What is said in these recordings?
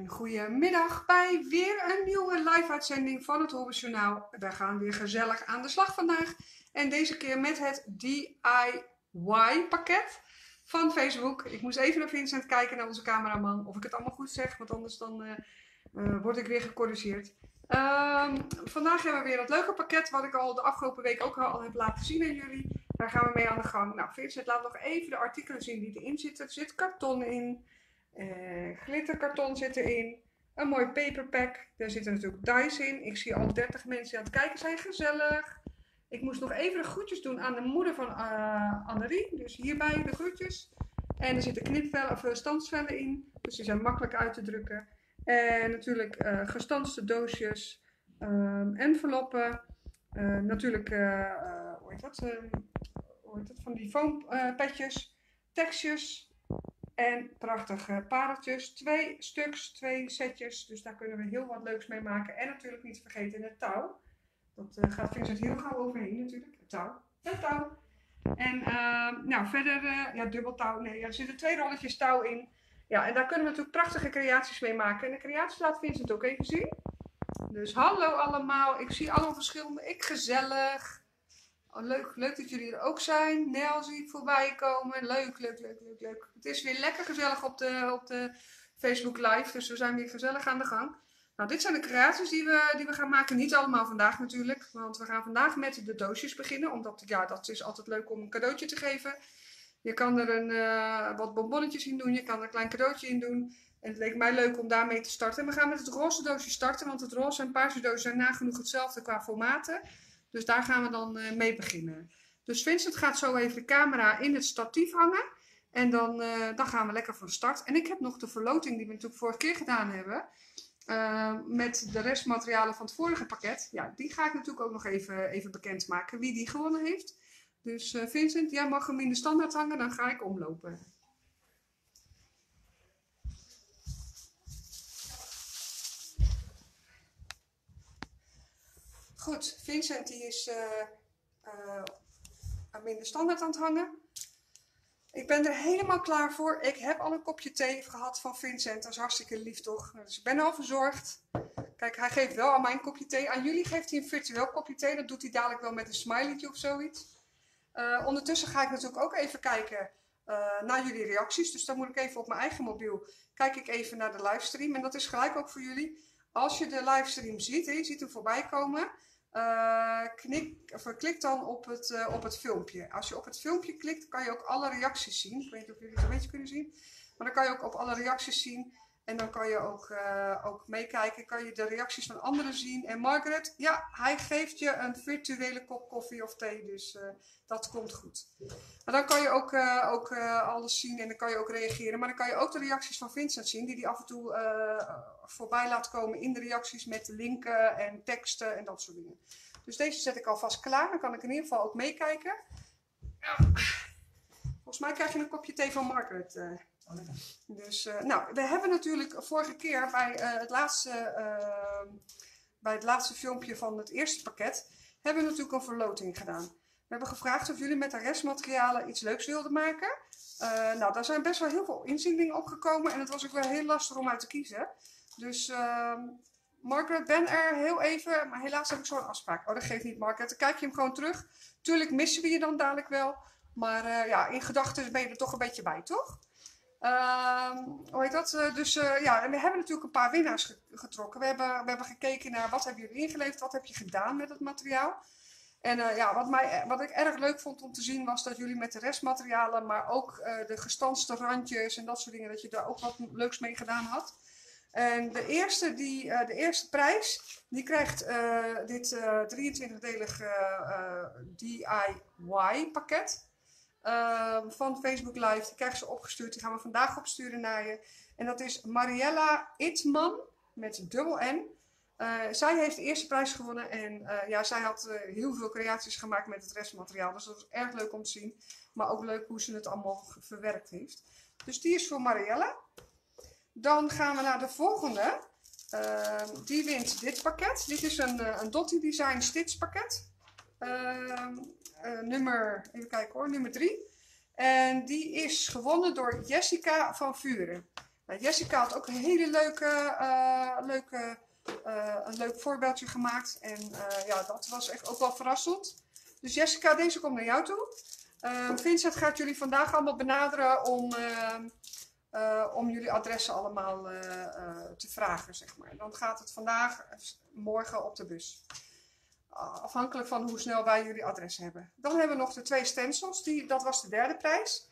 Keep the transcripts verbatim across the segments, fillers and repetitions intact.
En goedemiddag bij weer een nieuwe live uitzending van het Hobbyjournaal. We gaan weer gezellig aan de slag vandaag. En deze keer met het D I Y pakket van Facebook. Ik moest even naar Vincent kijken, naar onze cameraman, of ik het allemaal goed zeg. Want anders dan uh, uh, word ik weer gecorrigeerd. Um, vandaag hebben we weer dat leuke pakket wat ik al de afgelopen week ook al heb laten zien aan jullie. Daar gaan we mee aan de gang. Nou, Vincent laat nog even de artikelen zien die erin zitten. Er zit karton in. Uh, glitterkarton zit erin. Een mooi paperpack. Daar zitten natuurlijk dice in. Ik zie al dertig mensen die aan het kijken zijn. Gezellig. Ik moest nog even de groetjes doen aan de moeder van uh, Annerie. Dus hierbij de groetjes. En er zitten knipvellen of standsvellen in. Dus die zijn makkelijk uit te drukken. En natuurlijk uh, gestanste doosjes. Um, enveloppen. Uh, natuurlijk, uh, uh, hoe heet dat? Uh, hoe heet dat? Van die foampetjes. Tekstjes. En prachtige pareltjes. Twee stuks, twee setjes. Dus daar kunnen we heel wat leuks mee maken. En natuurlijk niet vergeten het touw. Dat uh, gaat Vincent heel gauw overheen natuurlijk. Het touw. Het touw. En uh, nou verder, uh, ja dubbel touw. Nee, er zitten twee rolletjes touw in. Ja, en daar kunnen we natuurlijk prachtige creaties mee maken. En de creaties laat Vincent ook even zien. Dus hallo allemaal. Ik zie allemaal verschillende. Ik gezellig. Oh, leuk, leuk dat jullie er ook zijn. Nel zie ik voorbij komen. Leuk, leuk, leuk, leuk, leuk. Het is weer lekker gezellig op de, op de Facebook Live. Dus we zijn weer gezellig aan de gang. Nou, dit zijn de creaties die we, die we gaan maken. Niet allemaal vandaag natuurlijk. Want we gaan vandaag met de doosjes beginnen. Omdat, ja, dat is altijd leuk om een cadeautje te geven. Je kan er een, uh, wat bonbonnetjes in doen. Je kan er een klein cadeautje in doen. En het leek mij leuk om daarmee te starten. En we gaan met het roze doosje starten. Want het roze en paarse doosje zijn nagenoeg hetzelfde qua formaten. Dus daar gaan we dan uh, mee beginnen. Dus Vincent gaat zo even de camera in het statief hangen. En dan, uh, dan gaan we lekker van start. En ik heb nog de verloting die we natuurlijk vorige keer gedaan hebben. Uh, met de restmaterialen van het vorige pakket. Ja, die ga ik natuurlijk ook nog even, even bekendmaken. Wie die gewonnen heeft. Dus uh, Vincent, jij mag hem in de standaard hangen. Dan ga ik omlopen. Goed, Vincent die is uh, uh, in de standaard aan het hangen. Ik ben er helemaal klaar voor. Ik heb al een kopje thee gehad van Vincent. Dat is hartstikke lief toch? Dus ik ben al verzorgd. Kijk, hij geeft wel aan mij een kopje thee. Aan jullie geeft hij een virtueel kopje thee. Dat doet hij dadelijk wel met een smileytje of zoiets. Uh, ondertussen ga ik natuurlijk ook even kijken uh, naar jullie reacties. Dus dan moet ik even op mijn eigen mobiel. Kijk ik even naar de livestream. En dat is gelijk ook voor jullie. Als je de livestream ziet, hè, je ziet hem voorbij komen. Uh, knik, of klik dan op het, uh, op het filmpje. Als je op het filmpje klikt, kan je ook alle reacties zien. Ik weet niet of jullie het een beetje kunnen zien. Maar dan kan je ook op alle reacties zien. En dan kan je ook, uh, ook meekijken. Kan je de reacties van anderen zien. En Margaret, ja, hij geeft je een virtuele kop koffie of thee. Dus uh, dat komt goed. Maar dan kan je ook, uh, ook uh, alles zien. En dan kan je ook reageren. Maar dan kan je ook de reacties van Vincent zien. Die hij af en toe uh, voorbij laat komen in de reacties. Met linken en teksten en dat soort dingen. Dus deze zet ik alvast klaar. Dan kan ik in ieder geval ook meekijken. Ja. Volgens mij krijg je een kopje thee van Margaret. Uh. Dus, uh, nou, we hebben natuurlijk vorige keer bij, uh, het laatste, uh, bij het laatste filmpje van het eerste pakket, hebben we natuurlijk een verloting gedaan. We hebben gevraagd of jullie met de restmaterialen iets leuks wilden maken. Uh, nou, daar zijn best wel heel veel inzendingen opgekomen en het was ook wel heel lastig om uit te kiezen. Dus, uh, Margaret, ben er heel even, maar helaas heb ik zo'n afspraak. Oh, dat geeft niet, Margaret. Dan kijk je hem gewoon terug. Tuurlijk missen we je dan dadelijk wel, maar uh, ja, in gedachten ben je er toch een beetje bij, toch? Uh, hoe heet dat? Uh, dus uh, ja, en we hebben natuurlijk een paar winnaars ge getrokken. We hebben, we hebben gekeken naar wat hebben jullie ingeleverd, wat heb je gedaan met het materiaal. En uh, ja, wat, mij, wat ik erg leuk vond om te zien was dat jullie met de restmaterialen, maar ook uh, de gestanste randjes en dat soort dingen, dat je daar ook wat leuks mee gedaan had. En de eerste, die, uh, de eerste prijs, die krijgt uh, dit uh, drieëntwintig-delig uh, uh, D I Y pakket. Uh, van Facebook Live, die krijgen ze opgestuurd. Die gaan we vandaag opsturen naar je. En dat is Mariella Itman met dubbel N. Uh, zij heeft de eerste prijs gewonnen. En uh, ja, zij had uh, heel veel creaties gemaakt met het restmateriaal. Dus dat was erg leuk om te zien. Maar ook leuk hoe ze het allemaal verwerkt heeft. Dus die is voor Mariella. Dan gaan we naar de volgende. Uh, die wint dit pakket. Dit is een, uh, een Dottie Design Stitch pakket. Uh, uh, nummer, even kijken hoor, nummer drie. En die is gewonnen door Jessica van Vuren. Nou, Jessica had ook een hele leuke, uh, leuke uh, een leuk voorbeeldje gemaakt. En uh, ja, dat was echt ook wel verrassend. Dus Jessica, deze komt naar jou toe. Uh, Vincent gaat jullie vandaag allemaal benaderen om, uh, uh, om jullie adressen allemaal uh, uh, te vragen, zeg maar. Dan gaat het vandaag, morgen op de bus. Afhankelijk van hoe snel wij jullie adres hebben. Dan hebben we nog de twee stencils. Die, dat was de derde prijs.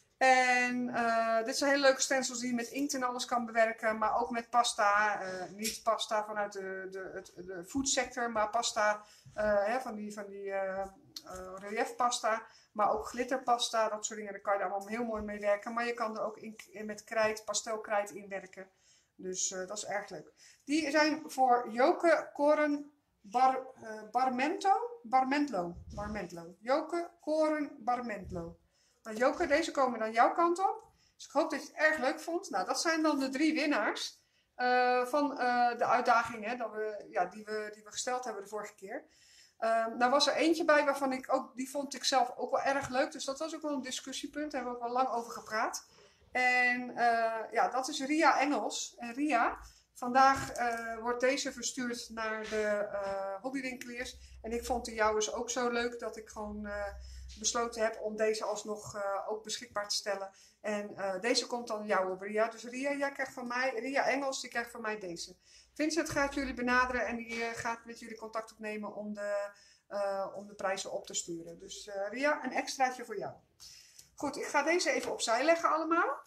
En uh, dit zijn hele leuke stencils die je met inkt en alles kan bewerken. Maar ook met pasta. Uh, niet pasta vanuit de, de, het, de foodsector. Maar pasta uh, hè, van die, van die uh, uh, reliefpasta. Maar ook glitterpasta. Dat soort dingen. Daar kan je allemaal heel mooi mee werken. Maar je kan er ook in, in met krijt, pastelkrijt in werken. Dus uh, dat is erg leuk. Die zijn voor Joke Koren Bar, uh, Barmento, Barmentlo, Barmentlo. Joke, Koren, Barmentlo. Nou, Joke, deze komen dan jouw kant op. Dus ik hoop dat je het erg leuk vond. Nou, dat zijn dan de drie winnaars uh, van uh, de uitdaging hè, dat we, ja, die, we, die we gesteld hebben de vorige keer. Uh, nou was er eentje bij waarvan ik ook, die vond ik zelf ook wel erg leuk. Dus dat was ook wel een discussiepunt. Daar hebben we ook wel lang over gepraat. En uh, ja, dat is Ria Engels. En Ria... Vandaag uh, wordt deze verstuurd naar de uh, hobbywinkeliers. En ik vond de jouwes ook zo leuk dat ik gewoon uh, besloten heb om deze alsnog uh, ook beschikbaar te stellen. En uh, deze komt dan jouw Ria. Dus Ria, jij krijgt van mij, Ria Engels, die krijgt van mij deze. Vincent gaat jullie benaderen en die uh, gaat met jullie contact opnemen om de, uh, om de prijzen op te sturen. Dus uh, Ria, een extraatje voor jou. Goed, ik ga deze even opzij leggen allemaal.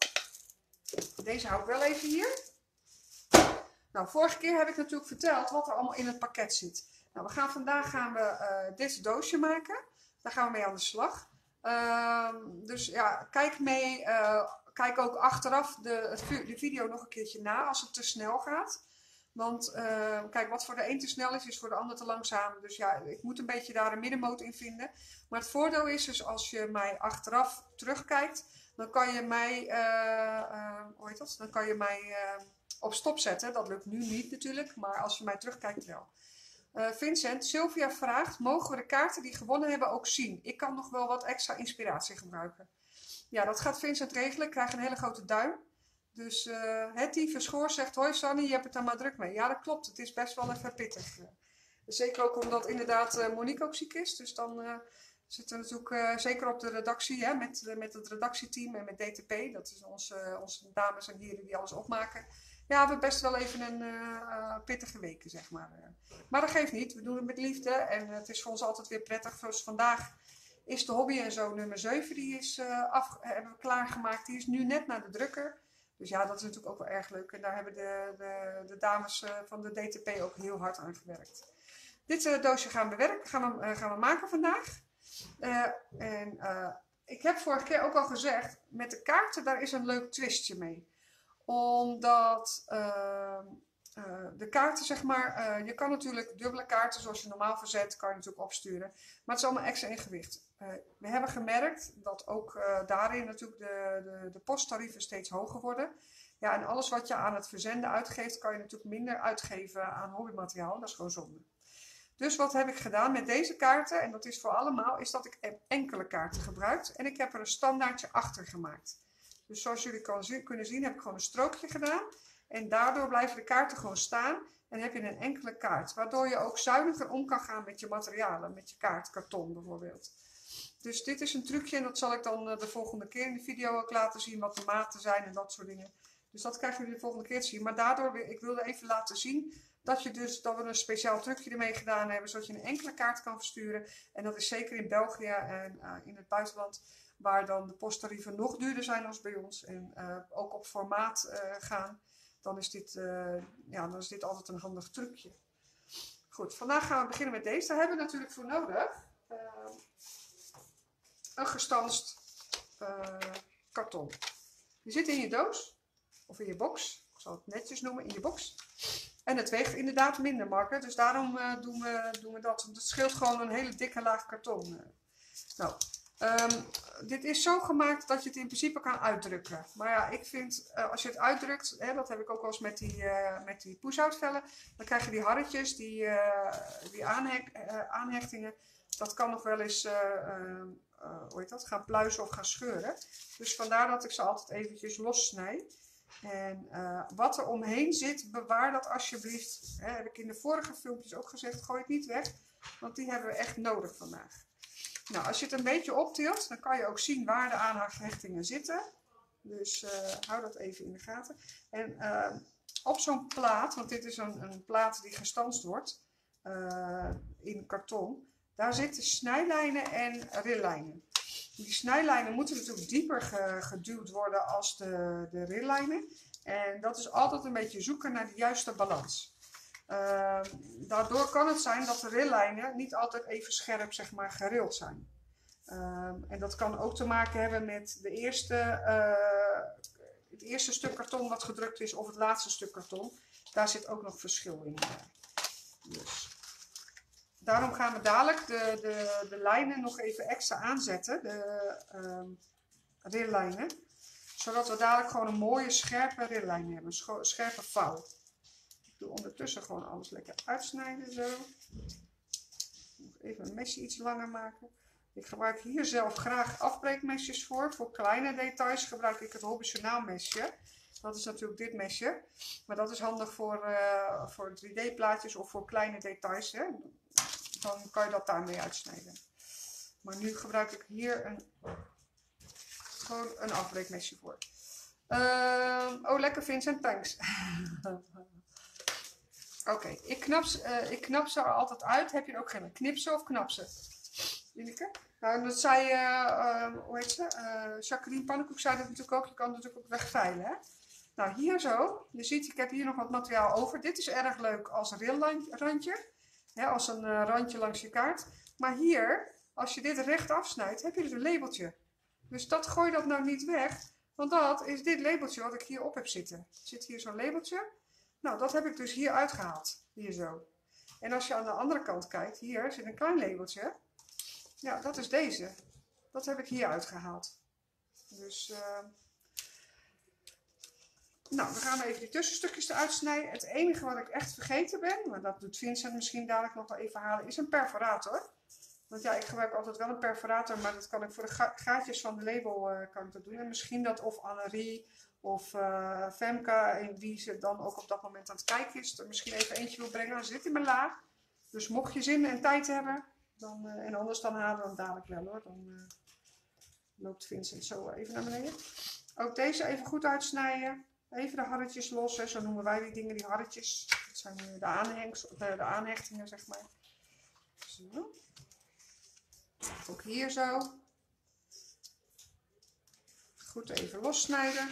Deze hou ik wel even hier. Nou, vorige keer heb ik natuurlijk verteld wat er allemaal in het pakket zit. Nou, we gaan vandaag gaan we uh, dit doosje maken. Daar gaan we mee aan de slag. Uh, dus ja, kijk mee. Uh, kijk ook achteraf de, de video nog een keertje na als het te snel gaat. Want uh, kijk, wat voor de een te snel is, is voor de ander te langzaam. Dus ja, ik moet een beetje daar een middenmoot in vinden. Maar het voordeel is dus als je mij achteraf terugkijkt, dan kan je mij, uh, uh, hoe heet dat? Dan kan je mij uh, op stop zetten. Dat lukt nu niet natuurlijk, maar als je mij terugkijkt wel. Uh, Vincent, Sylvia vraagt, mogen we de kaarten die gewonnen hebben ook zien? Ik kan nog wel wat extra inspiratie gebruiken. Ja, dat gaat Vincent regelen. Ik krijg een hele grote duim. Dus uh, Hetty Verschoor zegt, hoi Sanny, je hebt het er maar druk mee. Ja, dat klopt. Het is best wel even pittig. Uh, zeker ook omdat inderdaad uh, Monique ook ziek is. Dus dan uh, zitten we natuurlijk uh, zeker op de redactie, hè, met, uh, met het redactieteam en met D T P. Dat is onze, uh, onze dames en heren die alles opmaken. Ja, we hebben best wel even een uh, uh, pittige weken, zeg maar. Uh, maar dat geeft niet. We doen het met liefde. En uh, het is voor ons altijd weer prettig. Zoals vandaag is de hobby en zo nummer zeven. Die is uh, af, hebben we klaargemaakt. Die is nu net naar de drukker. Dus ja, dat is natuurlijk ook wel erg leuk. En daar hebben de, de, de dames uh, van de D T P ook heel hard aan gewerkt. Dit uh, doosje gaan we bewerken, gaan we, uh, gaan we maken vandaag. Uh, en uh, ik heb vorige keer ook al gezegd, met de kaarten daar is een leuk twistje mee. Omdat uh, uh, de kaarten, zeg maar, uh, je kan natuurlijk dubbele kaarten zoals je normaal verzet, kan je natuurlijk opsturen. Maar het is allemaal extra in gewicht. Uh, we hebben gemerkt dat ook uh, daarin natuurlijk de, de, de posttarieven steeds hoger worden. Ja, en alles wat je aan het verzenden uitgeeft, kan je natuurlijk minder uitgeven aan hobbymateriaal. Dat is gewoon zonde. Dus wat heb ik gedaan met deze kaarten, en dat is voor allemaal, is dat ik enkele kaarten gebruikt. En ik heb er een standaardje achter gemaakt. Dus zoals jullie kan zien, kunnen zien, heb ik gewoon een strookje gedaan. En daardoor blijven de kaarten gewoon staan. En heb je een enkele kaart. Waardoor je ook zuiniger om kan gaan met je materialen. Met je kaart, karton bijvoorbeeld. Dus dit is een trucje en dat zal ik dan de volgende keer in de video ook laten zien. Wat de maten zijn en dat soort dingen. Dus dat krijgen jullie de volgende keer te zien. Maar daardoor, ik wilde even laten zien dat, je dus, dat we een speciaal trucje ermee gedaan hebben. Zodat je een enkele kaart kan versturen. En dat is zeker in België en uh, in het buitenland. Waar dan de posttarieven nog duurder zijn dan bij ons. En uh, ook op formaat uh, gaan. Dan is, dit, uh, ja, dan is dit altijd een handig trucje. Goed, vandaag gaan we beginnen met deze. Daar hebben we natuurlijk voor nodig. Uh, een gestanst uh, karton. Die zit in je doos. Of in je box. Ik zal het netjes noemen. In je box. En het weegt inderdaad minder, Marker. Dus daarom uh, doen, we, doen we dat. Want het scheelt gewoon een hele dikke laag karton. Uh. Nou... Um, dit is zo gemaakt dat je het in principe kan uitdrukken. Maar ja, ik vind, uh, als je het uitdrukt, hè, dat heb ik ook wel eens met die, uh, met die push-out-vellen, dan krijg je die harretjes, die, uh, die aanhek, uh, aanhechtingen. Dat kan nog wel eens, uh, uh, uh, hoe heet dat, gaan pluizen of gaan scheuren. Dus vandaar dat ik ze altijd eventjes lossnij. En uh, wat er omheen zit, bewaar dat alsjeblieft. Hè, heb ik in de vorige filmpjes ook gezegd, gooi het niet weg. Want die hebben we echt nodig vandaag. Nou, als je het een beetje optilt, dan kan je ook zien waar de aanhechtingen zitten. Dus uh, hou dat even in de gaten. En uh, op zo'n plaat, want dit is een, een plaat die gestanst wordt uh, in karton. Daar zitten snijlijnen en rillijnen. Die snijlijnen moeten natuurlijk dieper ge, geduwd worden als de, de rillijnen. En dat is altijd een beetje zoeken naar de juiste balans. Uh, daardoor kan het zijn dat de rillijnen niet altijd even scherp, zeg maar, gerild zijn. Uh, en dat kan ook te maken hebben met de eerste, uh, het eerste stuk karton wat gedrukt is of het laatste stuk karton. Daar zit ook nog verschil in. Dus. Daarom gaan we dadelijk de, de, de lijnen nog even extra aanzetten, de uh, rillijnen. Zodat we dadelijk gewoon een mooie scherpe rillijn hebben, een scherpe vouw. Ik doe ondertussen gewoon alles lekker uitsnijden zo. Nog even een mesje iets langer maken. Ik gebruik hier zelf graag afbreekmesjes voor. Voor kleine details gebruik ik het Hobby Journaal mesje. Dat is natuurlijk dit mesje. Maar dat is handig voor, uh, voor drie D plaatjes of voor kleine details. Hè. Dan kan je dat daarmee uitsnijden. Maar nu gebruik ik hier een, gewoon een afbreekmesje voor. Uh, oh, lekker Vincent, thanks. Oké, okay, ik, knap, uh, ik knap ze er altijd uit. Heb je er ook geen knipsen of knapsen? Ineke? Nou, dat zei, uh, uh, hoe heet ze? Uh, Jacqueline Pannenkoek zei dat natuurlijk ook. Je kan het natuurlijk ook wegveilen, hè? Nou, hier zo. Je ziet, ik heb hier nog wat materiaal over. Dit is erg leuk als rillrandje. Ja, als een uh, randje langs je kaart. Maar hier, als je dit recht afsnijdt, heb je dus een labeltje. Dus dat gooi dat nou niet weg. Want dat is dit labeltje wat ik hierop heb zitten. Er zit hier zo'n labeltje. Nou, dat heb ik dus hier uitgehaald. Hier zo. En als je aan de andere kant kijkt, hier zit een klein labeltje. Ja, dat is deze. Dat heb ik hier uitgehaald. Dus, uh... nou, dan gaan we even die tussenstukjes eruit snijden. Het enige wat ik echt vergeten ben, maar dat doet Vincent misschien dadelijk nog wel even halen, is een perforator. Want ja, ik gebruik altijd wel een perforator, maar dat kan ik voor de ga gaatjes van de label uh, kan ik dat doen. En misschien dat of Annerie of uh, Femke, en wie ze dan ook op dat moment aan het kijken is, er misschien even eentje wil brengen. Dan zit in mijn laag. Dus mocht je zin en tijd hebben, dan, uh, en anders dan halen we hem dadelijk wel hoor. Dan uh, loopt Vincent zo even naar beneden. Ook deze even goed uitsnijden. Even de harretjes los, hè. Zo noemen wij die dingen, die harretjes. Dat zijn de, aanhengs, de, de aanhechtingen, zeg maar. Zo. Ook hier zo. Goed even lossnijden.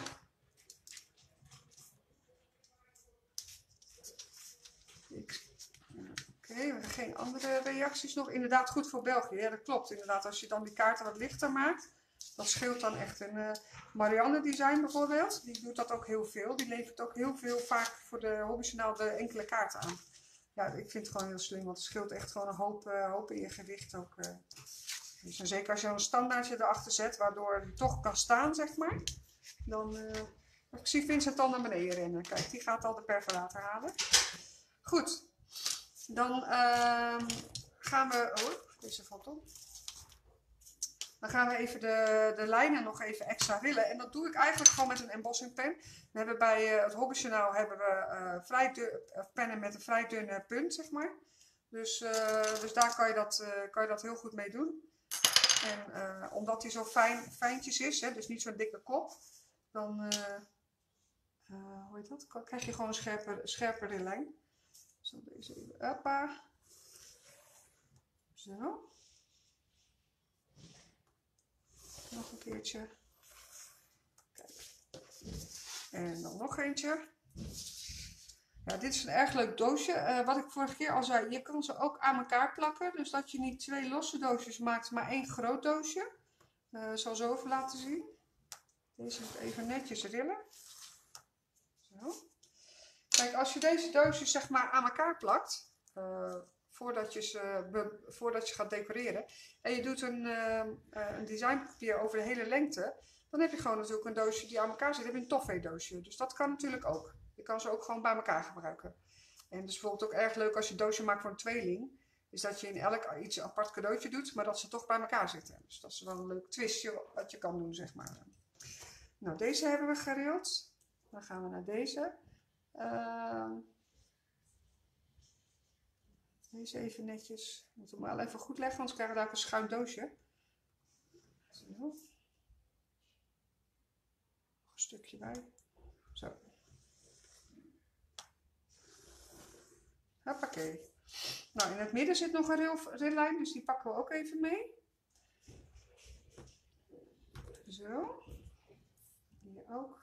Oké, okay, we hebben geen andere reacties nog. Inderdaad goed voor België. Ja, dat klopt. Inderdaad, als je dan die kaarten wat lichter maakt. Dat scheelt dan echt. En uh, Marianne Design bijvoorbeeld, die doet dat ook heel veel. Die levert ook heel veel vaak voor de Hobby Journaal de enkele kaarten aan. Ja, ik vind het gewoon heel slim, want het scheelt echt gewoon een hoop, uh, hoop in je gewicht ook. Uh. Dus en zeker als je een standaardje erachter zet, waardoor die toch kan staan, zeg maar. Dan, uh, ik zie Vincent al naar beneden rennen. Kijk, die gaat al de perforator halen. Goed, dan uh, gaan we... Oh, deze valt om. Dan gaan we even de, de lijnen nog even extra rillen. En dat doe ik eigenlijk gewoon met een embossing pen. We hebben bij uh, het Hobby Journaal hebben we uh, vrij uh, pennen met een vrij dunne punt, zeg maar. Dus, uh, dus daar kan je, dat, uh, kan je dat heel goed mee doen. En uh, omdat hij zo fijn, fijntjes is, hè, dus niet zo'n dikke klop, dan uh, uh, hoe heet dat? Krijg je gewoon een scherpe, scherpe rillijn. Zo, deze even, hoppa. Zo. Nog een keertje. Kijk. En dan nog eentje. Ja, dit is een erg leuk doosje. Uh, wat ik vorige keer al zei, je kan ze ook aan elkaar plakken. Dus dat je niet twee losse doosjes maakt, maar één groot doosje. Uh, ik zal zo even laten zien. Deze moet even netjes rillen. Zo. Kijk, als je deze doosjes zeg maar aan elkaar plakt, uh, voordat, je ze, be, voordat je gaat decoreren, en je doet een, uh, een designpapier over de hele lengte, dan heb je gewoon natuurlijk een doosje die aan elkaar zit. Dan heb je een toffee doosje. Dus dat kan natuurlijk ook. Je kan ze ook gewoon bij elkaar gebruiken. En dus bijvoorbeeld ook erg leuk als je een doosje maakt voor een tweeling, is dat je in elk iets apart cadeautje doet, maar dat ze toch bij elkaar zitten. Dus dat is wel een leuk twistje wat je kan doen, zeg maar. Nou, deze hebben we gerild. Dan gaan we naar deze. Uh, deze even netjes. Ik moet hem wel even goed leggen, anders krijgen we daar ook een schuin doosje. Zo. Nog een stukje bij. Zo. Hoppakee. Nou, in het midden zit nog een rail, raillijn, dus die pakken we ook even mee. Zo. Hier ook.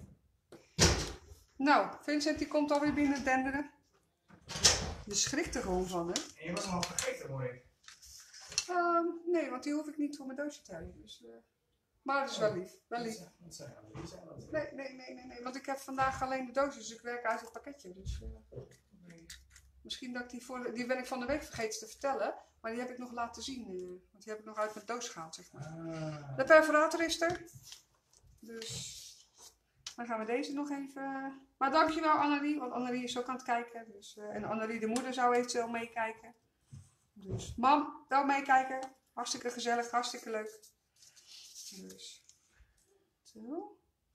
Nou, Vincent die komt alweer binnen denderen. Je schrikt er gewoon van, hè? En je was hem al vergeten, hoor ik. Uh, nee, want die hoef ik niet voor mijn doosje te hebben. Dus, uh... Maar dat is wel lief. Wel lief. Wat zijn dat? Wat zijn dat? Nee, nee, nee, nee, nee. Want ik heb vandaag alleen de doosjes, dus ik werk uit het pakketje. Dus, uh... Nee. Misschien dat ik die voor... Die ben ik van de week vergeten te vertellen. Maar die heb ik nog laten zien. Uh... Want die heb ik nog uit mijn doos gehaald, zeg maar. Ah. De perforator is er. Dus... Dan gaan we deze nog even... Maar dankjewel Annelie, want Annelie is ook aan het kijken. Dus, uh, en Annelie de moeder zou eventueel meekijken. Dus mam, wel meekijken. Hartstikke gezellig, hartstikke leuk. Dus. Zo.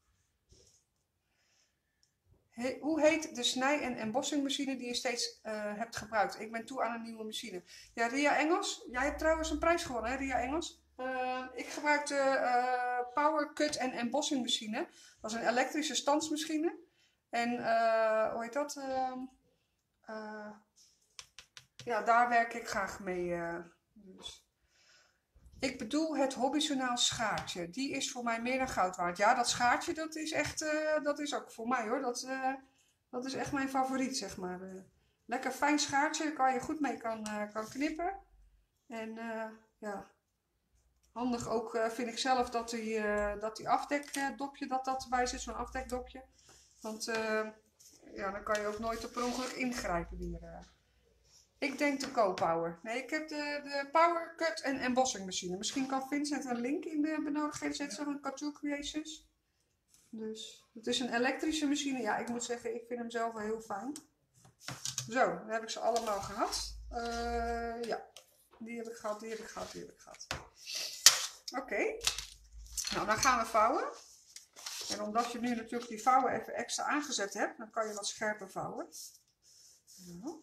He, hoe heet de snij- en embossingmachine die je steeds uh, hebt gebruikt? Ik ben toe aan een nieuwe machine. Ja, Ria Engels. Jij hebt trouwens een prijs gewonnen, hè, Ria Engels? Uh, ik gebruik de uh, Power Cut en Embossing machine. Dat is een elektrische standsmachine. En uh, hoe heet dat? Uh, uh, ja, daar werk ik graag mee. Uh, dus. Ik bedoel het hobbyjournaal schaartje. Die is voor mij meer dan goud waard. Ja, dat schaartje dat is echt, uh, dat is ook voor mij hoor. Dat, uh, dat is echt mijn favoriet, zeg maar. Uh, lekker fijn schaartje, daar kan je goed mee kan, uh, kan knippen. En uh, ja... Handig ook uh, vind ik zelf dat die, uh, dat die afdekdopje dat dat erbij zit, zo'n afdekdopje. Want uh, ja, dan kan je ook nooit op ongeluk ingrijpen weer. Uh. Ik denk de Co-Power. Nee, ik heb de, de Power Cut en Embossing machine. Misschien kan Vincent een link in de benodigdheden zetten van Couture Creations. Dus het is een elektrische machine. Ja, ik moet zeggen, ik vind hem zelf wel heel fijn. Zo, dan heb ik ze allemaal gehad. Uh, ja, die heb ik gehad, die heb ik gehad, die heb ik gehad. Oké, okay. Nou dan gaan we vouwen. En omdat je nu natuurlijk die vouwen even extra aangezet hebt, dan kan je wat scherper vouwen. Zo.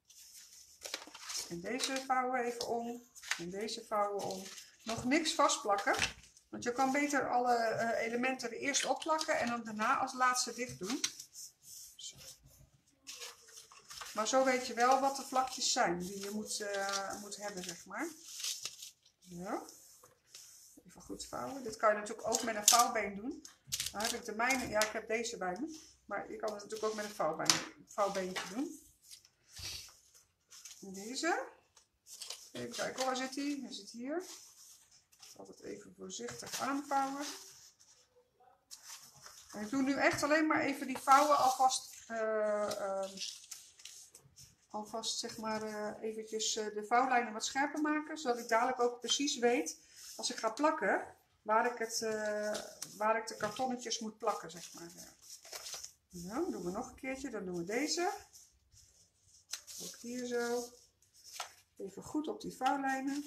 En deze vouwen even om. En deze vouwen om. Nog niks vastplakken. Want je kan beter alle uh, elementen er eerst opplakken en dan daarna als laatste dicht doen. Zo. Maar zo weet je wel wat de vlakjes zijn die je moet, uh, moet hebben, zeg maar. Zo. Even goed vouwen. Dit kan je natuurlijk ook met een vouwbeen doen. Dan heb ik de mijne. Ja, ik heb deze bij me. Maar je kan het natuurlijk ook met een vouwbeen, vouwbeentje doen. En deze. Even kijken, waar zit hij? Hij zit hier. Ik zal het even voorzichtig aanvouwen. En ik doe nu echt alleen maar even die vouwen alvast. Uh, uh, alvast zeg maar uh, eventjes uh, de vouwlijnen wat scherper maken. Zodat ik dadelijk ook precies weet. Als ik ga plakken, waar ik, het, uh, waar ik de kartonnetjes moet plakken, zeg maar. Nou, doen we nog een keertje. Dan doen we deze. Ook hier zo. Even goed op die vouwlijnen.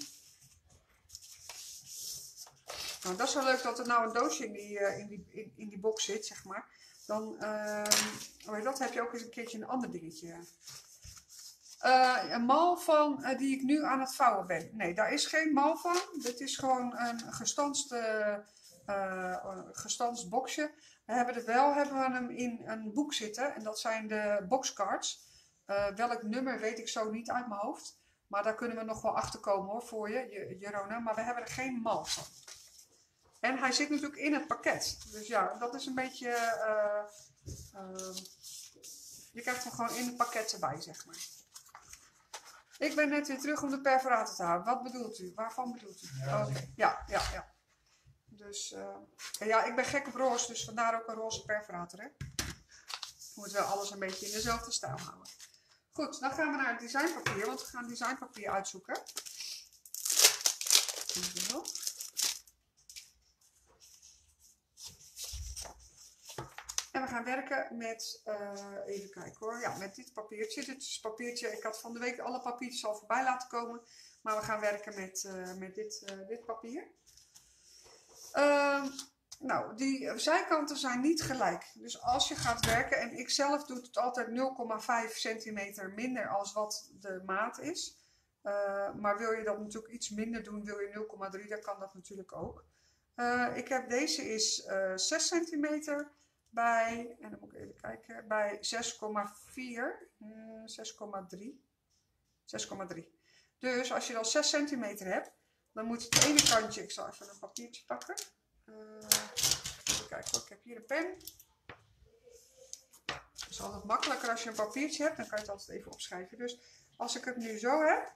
Nou, dat is wel leuk dat er nou een doosje in die, uh, in die, in, in die box zit, zeg maar. Dan, uh, hoe heet dat, heb je ook eens een keertje een ander dingetje. Uh, een mal van uh, die ik nu aan het vouwen ben. Nee, daar is geen mal van. Dit is gewoon een gestanst, uh, uh, gestanst boxje. We hebben er wel hebben we hem in een boek zitten. En dat zijn de boxcards. Uh, welk nummer weet ik zo niet uit mijn hoofd. Maar daar kunnen we nog wel achter komen hoor, voor je, Jerona. Maar we hebben er geen mal van. En hij zit natuurlijk in het pakket. Dus ja, dat is een beetje... Uh, uh, je krijgt hem gewoon in het pakket erbij, zeg maar. Ik ben net weer terug om de perforator te halen. Wat bedoelt u? Waarvan bedoelt u? Ja, oh, okay. ja, ja, ja. Dus uh, ja, ik ben gek op roze, dus vandaar ook een roze perforator. Hè? Je moet wel alles een beetje in dezelfde stijl houden. Goed, dan gaan we naar het designpapier, want we gaan designpapier uitzoeken. Zo. En we gaan werken met, uh, even kijken hoor, ja, met dit papiertje. Dit is papiertje, ik had van de week alle papiertjes al voorbij laten komen. Maar we gaan werken met, uh, met dit, uh, dit papier. Uh, nou, die zijkanten zijn niet gelijk. Dus als je gaat werken, en ik zelf doe het altijd nul komma vijf centimeter minder als wat de maat is. Uh, maar wil je dat natuurlijk iets minder doen, wil je nul komma drie, dan kan dat natuurlijk ook. Uh, ik heb deze is uh, zes centimeter bij, en dan moet ik even kijken, bij zes komma vier, uh, zes komma drie. zes komma drie. Dus als je dan zes centimeter hebt, dan moet je het ene kantje, ik zal even een papiertje pakken. Uh, even kijken hoor, ik heb hier een pen. Het is altijd makkelijker als je een papiertje hebt, dan kan je het altijd even opschrijven. Dus als ik het nu zo heb,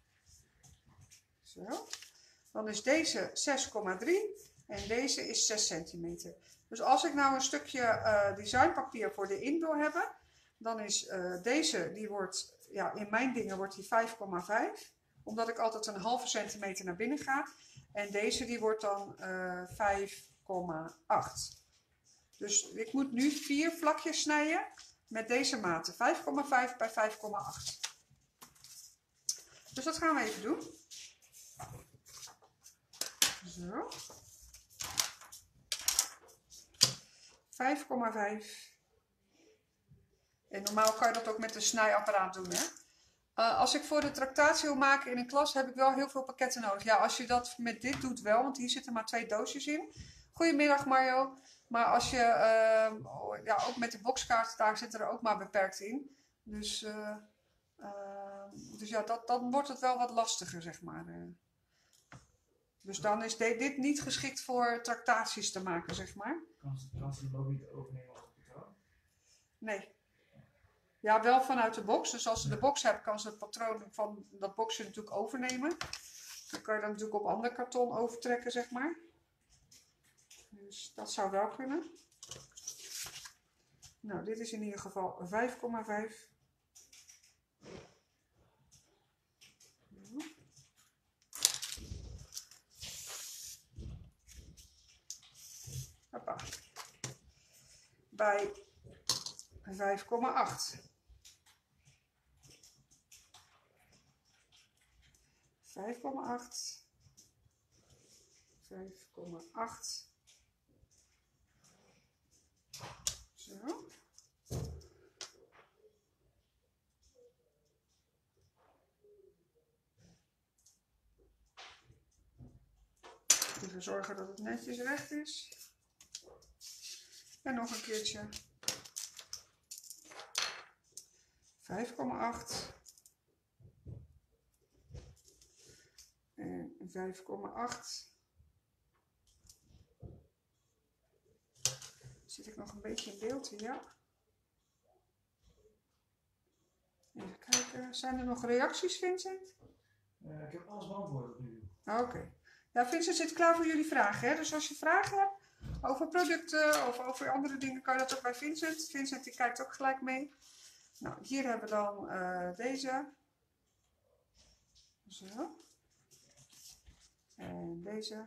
zo, dan is deze zes komma drie en deze is zes centimeter. Dus als ik nou een stukje uh, designpapier voor de in wil hebben, dan is uh, deze, die wordt, ja, in mijn dingen wordt die vijf komma vijf. Omdat ik altijd een halve centimeter naar binnen ga. En deze die wordt dan uh, vijf komma acht. Dus ik moet nu vier vlakjes snijden met deze maten. vijf komma vijf bij vijf komma acht. Dus dat gaan we even doen. Zo. vijf komma vijf. En normaal kan je dat ook met een snijapparaat doen, hè. Uh, als ik voor de tractatie wil maken in een klas, heb ik wel heel veel pakketten nodig. Ja, als je dat met dit doet wel, want hier zitten maar twee doosjes in. Goedemiddag Mario. Maar als je, uh, oh, ja, ook met de boxkaart, daar zitten er ook maar beperkt in. Dus, uh, uh, dus ja, dat, dan wordt het wel wat lastiger, zeg maar. Uh. Dus dan is de, dit niet geschikt voor tractaties te maken, zeg maar. Kan ze, kan ze hem ook niet overnemen als patroon? Nee. Ja, wel vanuit de box. Dus als ze de box hebt, kan ze het patroon van dat boxje natuurlijk overnemen. Dan kan je dan natuurlijk op ander karton overtrekken, zeg maar. Dus dat zou wel kunnen. Nou, dit is in ieder geval vijf komma vijf. Hoppa. Bij vijf komma acht. vijf komma acht. vijf komma acht. Zo. Even zorgen dat het netjes recht is. En nog een keertje. vijf komma acht. En vijf komma acht. Zit ik nog een beetje in beeld? Ja. Even kijken. Zijn er nog reacties, Vincent? Uh, ik heb alles beantwoord nu. Oké. Okay. Ja, Vincent zit klaar voor jullie vragen. Hè? Dus als je vragen hebt over producten of over andere dingen, kan je dat ook bij Vincent. Vincent die kijkt ook gelijk mee. Nou, hier hebben we dan uh, deze. Zo. En deze.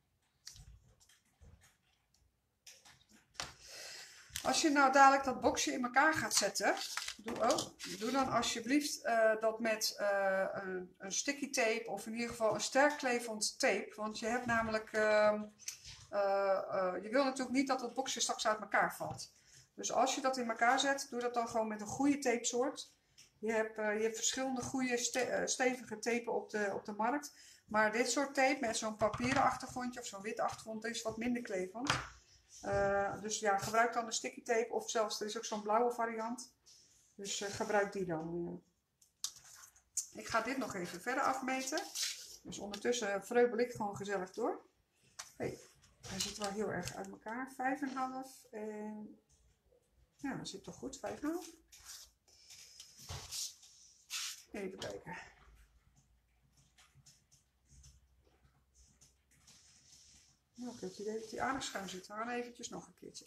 Als je nou dadelijk dat boxje in elkaar gaat zetten, doe, oh, doe dan alsjeblieft uh, dat met uh, een, een sticky tape of in ieder geval een sterk klevend tape. Want je hebt namelijk, uh, uh, uh, je wil natuurlijk niet dat het boxje straks uit elkaar valt. Dus als je dat in elkaar zet, doe dat dan gewoon met een goede tapesoort. Je hebt, uh, je hebt verschillende goede ste uh, stevige tapen op de, op de markt. Maar dit soort tape met zo'n papieren achtergrondje of zo'n wit achtergrond is wat minder klevend. Uh, dus ja, gebruik dan de sticky tape of zelfs, er is ook zo'n blauwe variant. Dus uh, gebruik die dan. Uh. Ik ga dit nog even verder afmeten. Dus ondertussen vreubel ik gewoon gezellig door. Hey, hij zit wel heel erg uit elkaar. vijf komma vijf en... Ja, dat zit toch goed, vijf komma vijf. Even kijken. Nou, ik heb het idee dat die aardig schuin zit. We gaan eventjes nog een keertje.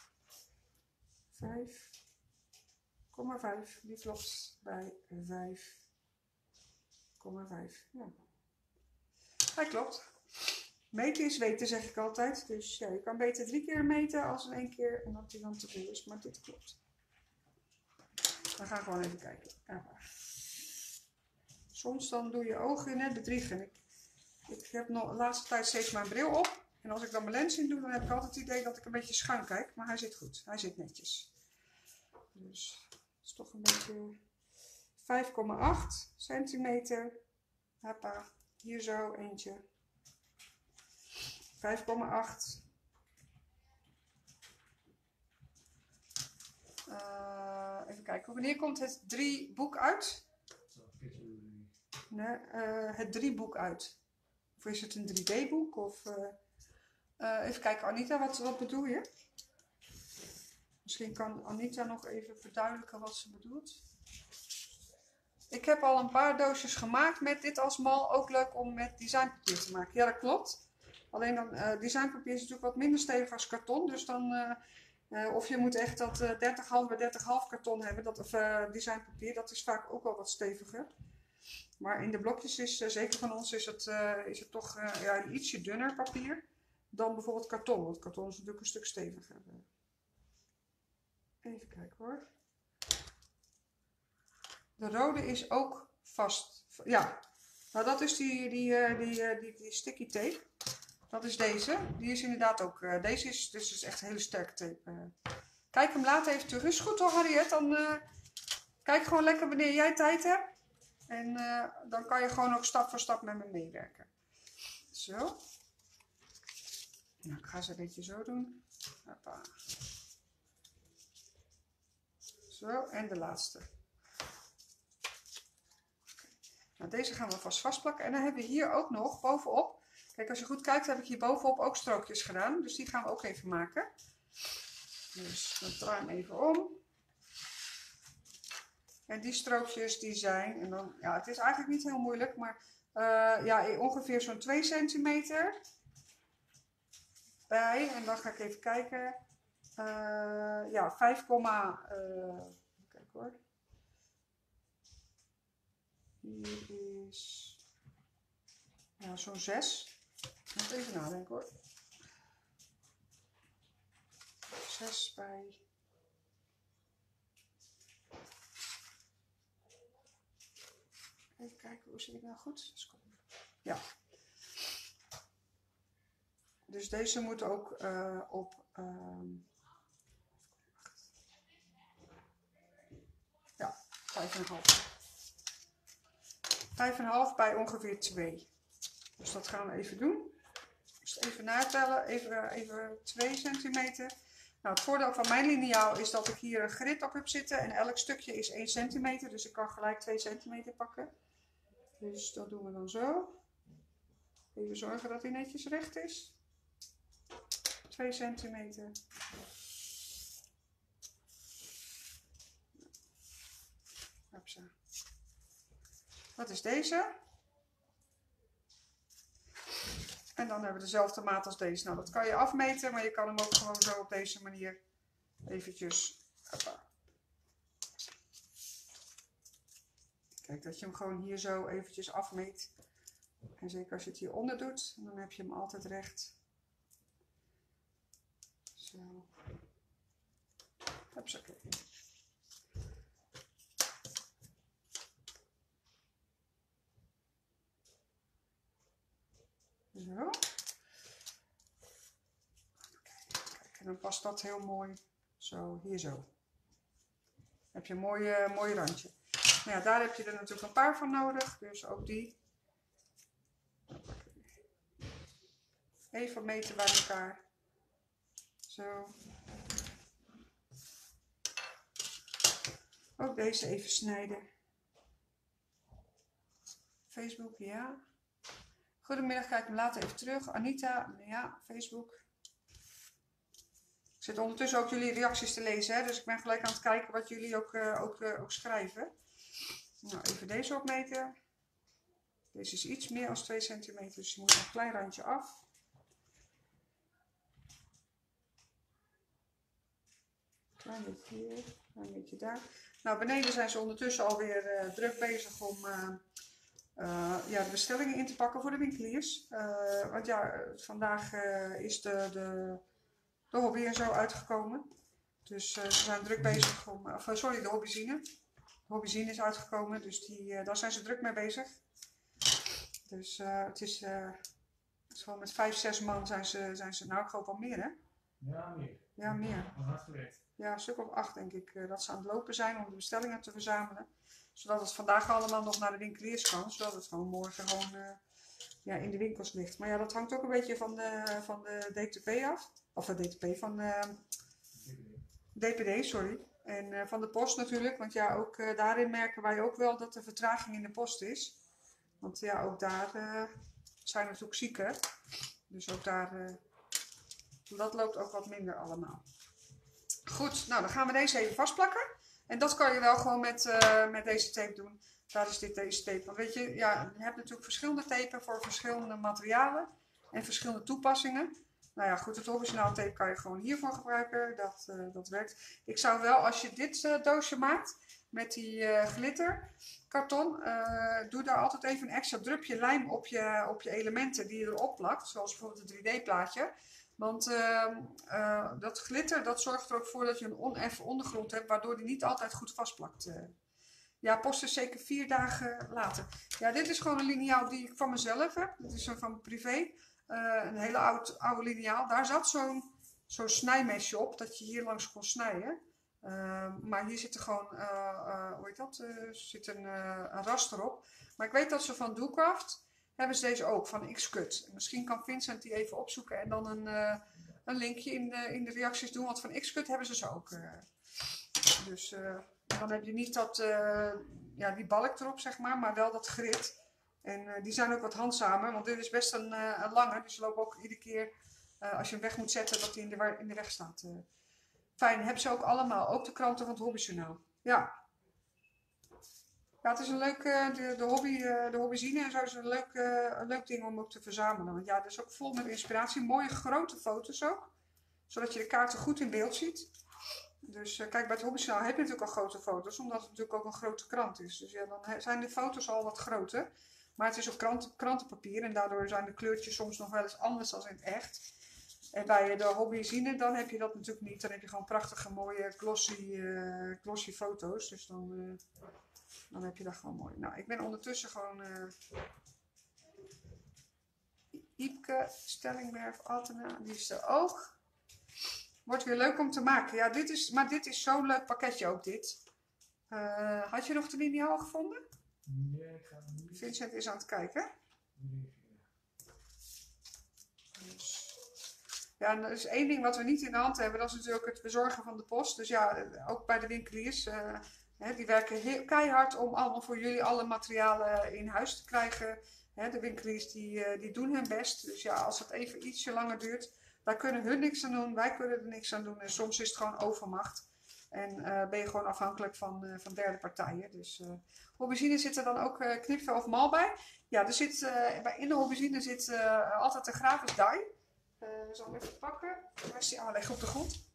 vijf komma vijf, die klopt bij vijf komma vijf. Ja. Hij klopt. Meten is weten, zeg ik altijd. Dus ja, je kan beter drie keer meten als in één keer en dat die dan te veel is. Maar dit klopt. We gaan gewoon even kijken. Ja. Soms dan doe je ogen net bedriegen. Ik, ik heb nog de laatste tijd steeds mijn bril op. En als ik dan mijn lens in doe, dan heb ik altijd het idee dat ik een beetje schuin kijk. Maar hij zit goed. Hij zit netjes. Dus het is toch een beetje vijf komma acht centimeter. Hoppa. Hier zo eentje. vijf komma acht. Uh, even kijken. Wanneer komt het drie boek uit? Nee, uh, het drie boek uit. Of is het een drie D boek? Of, uh, uh, even kijken, Anita, wat, wat bedoel je? Misschien kan Anita nog even verduidelijken wat ze bedoelt. Ik heb al een paar doosjes gemaakt met dit als mal. Ook leuk om met designpapier te maken. Ja, dat klopt. Alleen dan, uh, designpapier is natuurlijk wat minder stevig als karton. Dus dan, uh, uh, of je moet echt dat uh, dertig komma vijf bij dertig komma vijf karton hebben. Dat, of uh, designpapier, dat is vaak ook wel wat steviger. Maar in de blokjes is, uh, zeker van ons, is het, uh, is het toch uh, ja, een ietsje dunner papier dan bijvoorbeeld karton. Want karton is natuurlijk een stuk steviger. Even kijken hoor. De rode is ook vast. Ja, nou dat is die, die, die, die, die sticky tape. Dat is deze. Die is inderdaad ook. Uh, deze is dus is echt hele sterke tape. Uh. Kijk hem later even terug. Is goed hoor, Harriet. Dan uh, kijk gewoon lekker wanneer jij tijd hebt. En uh, dan kan je gewoon ook stap voor stap met me meewerken. Zo. Nou, ik ga ze een beetje zo doen. Hoppa. Zo, en de laatste. Nou, deze gaan we vast vastplakken. En dan hebben we hier ook nog bovenop. Kijk, als je goed kijkt heb ik hier bovenop ook strookjes gedaan. Dus die gaan we ook even maken. Dus dan draai hem even om. En die strookjes die zijn, en dan, ja, het is eigenlijk niet heel moeilijk, maar uh, ja, ongeveer zo'n twee centimeter bij. En dan ga ik even kijken. Uh, ja, vijf, uh, kijk hoor. Hier is ja, zo'n zes. Ik moet even nadenken hoor. zes bij. Even kijken, hoe zit ik nou goed? Ja. Dus deze moet ook uh, op. Um, ja, vijf komma vijf. vijf komma vijf bij ongeveer twee. Dus dat gaan we even doen. Dus even natellen, even, even twee centimeter. Nou, het voordeel van mijn liniaal is dat ik hier een grid op heb zitten en elk stukje is één centimeter. Dus ik kan gelijk twee centimeter pakken. Dus dat doen we dan zo. Even zorgen dat hij netjes recht is. twee centimeter. Hopsa. Dat is deze. En dan hebben we dezelfde maat als deze. Nou, dat kan je afmeten, maar je kan hem ook gewoon zo op deze manier eventjes. Hoppa. Kijk, dat je hem gewoon hier zo eventjes afmeet. En zeker als je het hieronder doet, dan heb je hem altijd recht. Zo. Hupsakee. Zo. Kijk, en dan past dat heel mooi. Zo, hier zo. Heb je een mooi, uh, mooi randje. Nou ja, daar heb je er natuurlijk een paar van nodig. Dus ook die. Even meten bij elkaar. Zo. Ook deze even snijden. Facebook, ja. Goedemiddag, kijk hem later even terug. Anita, ja, Facebook. Ik zit ondertussen ook jullie reacties te lezen, hè? Dus ik ben gelijk aan het kijken wat jullie ook, uh, ook, uh, ook schrijven. Nou, even deze opmeten. Deze is iets meer dan twee centimeter, dus je moet een klein randje af. Klein beetje hier, klein beetje daar. Nou, beneden zijn ze ondertussen alweer uh, druk bezig om uh, uh, ja, de bestellingen in te pakken voor de winkeliers. Uh, want ja, vandaag uh, is de, de, de hobby en zo uitgekomen. Dus uh, ze zijn druk bezig om, of sorry, de hobbyzine. De hobbyzine is uitgekomen, dus die, uh, daar zijn ze druk mee bezig. Dus uh, het is uh, Dus gewoon met vijf, zes man zijn ze, zijn ze, nou ik geloof wel meer hè? Ja, meer. Ja, meer. Wat hard gewerkt. Ja, een stuk of acht denk ik, uh, dat ze aan het lopen zijn om de bestellingen te verzamelen. Zodat het vandaag allemaal nog naar de winkeliers kan, zodat het gewoon morgen gewoon uh, ja, in de winkels ligt. Maar ja, dat hangt ook een beetje van de, van de D T P af. Of de D T P, van uh, D P D, sorry. En uh, van de post natuurlijk, want ja, ook uh, daarin merken wij ook wel dat er vertraging in de post is. Want ja, ook daar uh, zijn natuurlijk zieken. Dus ook daar, uh, dat loopt ook wat minder allemaal. Goed, nou dan gaan we deze even vastplakken. En dat kan je wel gewoon met, uh, met deze tape doen. Daar is dit deze tape. Want weet je, ja, je hebt natuurlijk verschillende tapen voor verschillende materialen. En verschillende toepassingen. Nou ja, goed, het origineel tape kan je gewoon hiervoor gebruiken. Dat, uh, dat werkt. Ik zou wel, als je dit uh, doosje maakt, met die uh, glitterkarton, uh, doe daar altijd even een extra drupje lijm op je, op je elementen die je erop plakt. Zoals bijvoorbeeld het drie D plaatje. Want uh, uh, dat glitter, dat zorgt er ook voor dat je een oneffen ondergrond hebt, waardoor die niet altijd goed vastplakt. Uh. Ja, post is zeker vier dagen later. Ja, dit is gewoon een liniaal die ik van mezelf heb. Dit is van privé. Uh, een hele oud, oude liniaal. Daar zat zo'n zo'n snijmesje op, dat je hier langs kon snijden. Uh, maar hier zit er gewoon, uh, uh, hoe heet dat, uh, zit een, uh, een raster op. Maar ik weet dat ze van Doocraft hebben ze deze ook, van Xcut. Misschien kan Vincent die even opzoeken en dan een, uh, een linkje in de, in de reacties doen. Want van Xcut hebben ze ze ook. Uh. Dus uh, dan heb je niet dat, uh, ja, die balk erop, zeg maar, maar wel dat grit. En uh, die zijn ook wat handzamer, want dit is best een, uh, een lange. Dus ze lopen ook iedere keer, uh, als je hem weg moet zetten, dat hij in de, in de weg staat. Uh. Fijn, hebben ze ook allemaal. Ook de kranten van het Hobbyjournaal. Ja. Ja, het is een leuk, uh, de, de, hobby, uh, de hobbyzine en zo is een leuk, uh, een leuk ding om ook te verzamelen. Want ja, dat is ook vol met inspiratie. Mooie grote foto's ook. Zodat je de kaarten goed in beeld ziet. Dus uh, kijk, bij het Hobbyjournaal heb je natuurlijk al grote foto's. Omdat het natuurlijk ook een grote krant is. Dus ja, dan zijn de foto's al wat groter. Maar het is ook krant, krantenpapier. En daardoor zijn de kleurtjes soms nog wel eens anders dan in het echt. En bij de hobbyzine, dan heb je dat natuurlijk niet. Dan heb je gewoon prachtige, mooie, glossy, uh, glossy foto's. Dus dan, uh, dan heb je dat gewoon mooi. Nou, ik ben ondertussen gewoon... Uh, Iepke, Stellingwerf, Altena, die is er ook. Wordt weer leuk om te maken. Ja, dit is, maar dit is zo'n leuk pakketje ook, dit. Uh, had je nog de liniaal gevonden? Nee, ik ga niet. Vincent is aan het kijken. Nee. Dus. Ja, en er is één ding wat we niet in de hand hebben. Dat is natuurlijk het bezorgen van de post. Dus ja, ook bij de winkeliers. Uh, hè, die werken heel keihard om allemaal voor jullie alle materialen in huis te krijgen. Hè, de winkeliers die, uh, die doen hun best. Dus ja, als het even ietsje langer duurt. Wij kunnen hun niks aan doen. Wij kunnen er niks aan doen. En soms is het gewoon overmacht. En uh, ben je gewoon afhankelijk van, uh, van derde partijen. Dus uh, hobbyzine zit er dan ook uh, knipvel of mal bij. Ja, er zit, uh, bij in de hobbyzine zit uh, altijd een gratis die. Uh, ik zal hem even pakken. Waar is die? Oh, leg op de grond.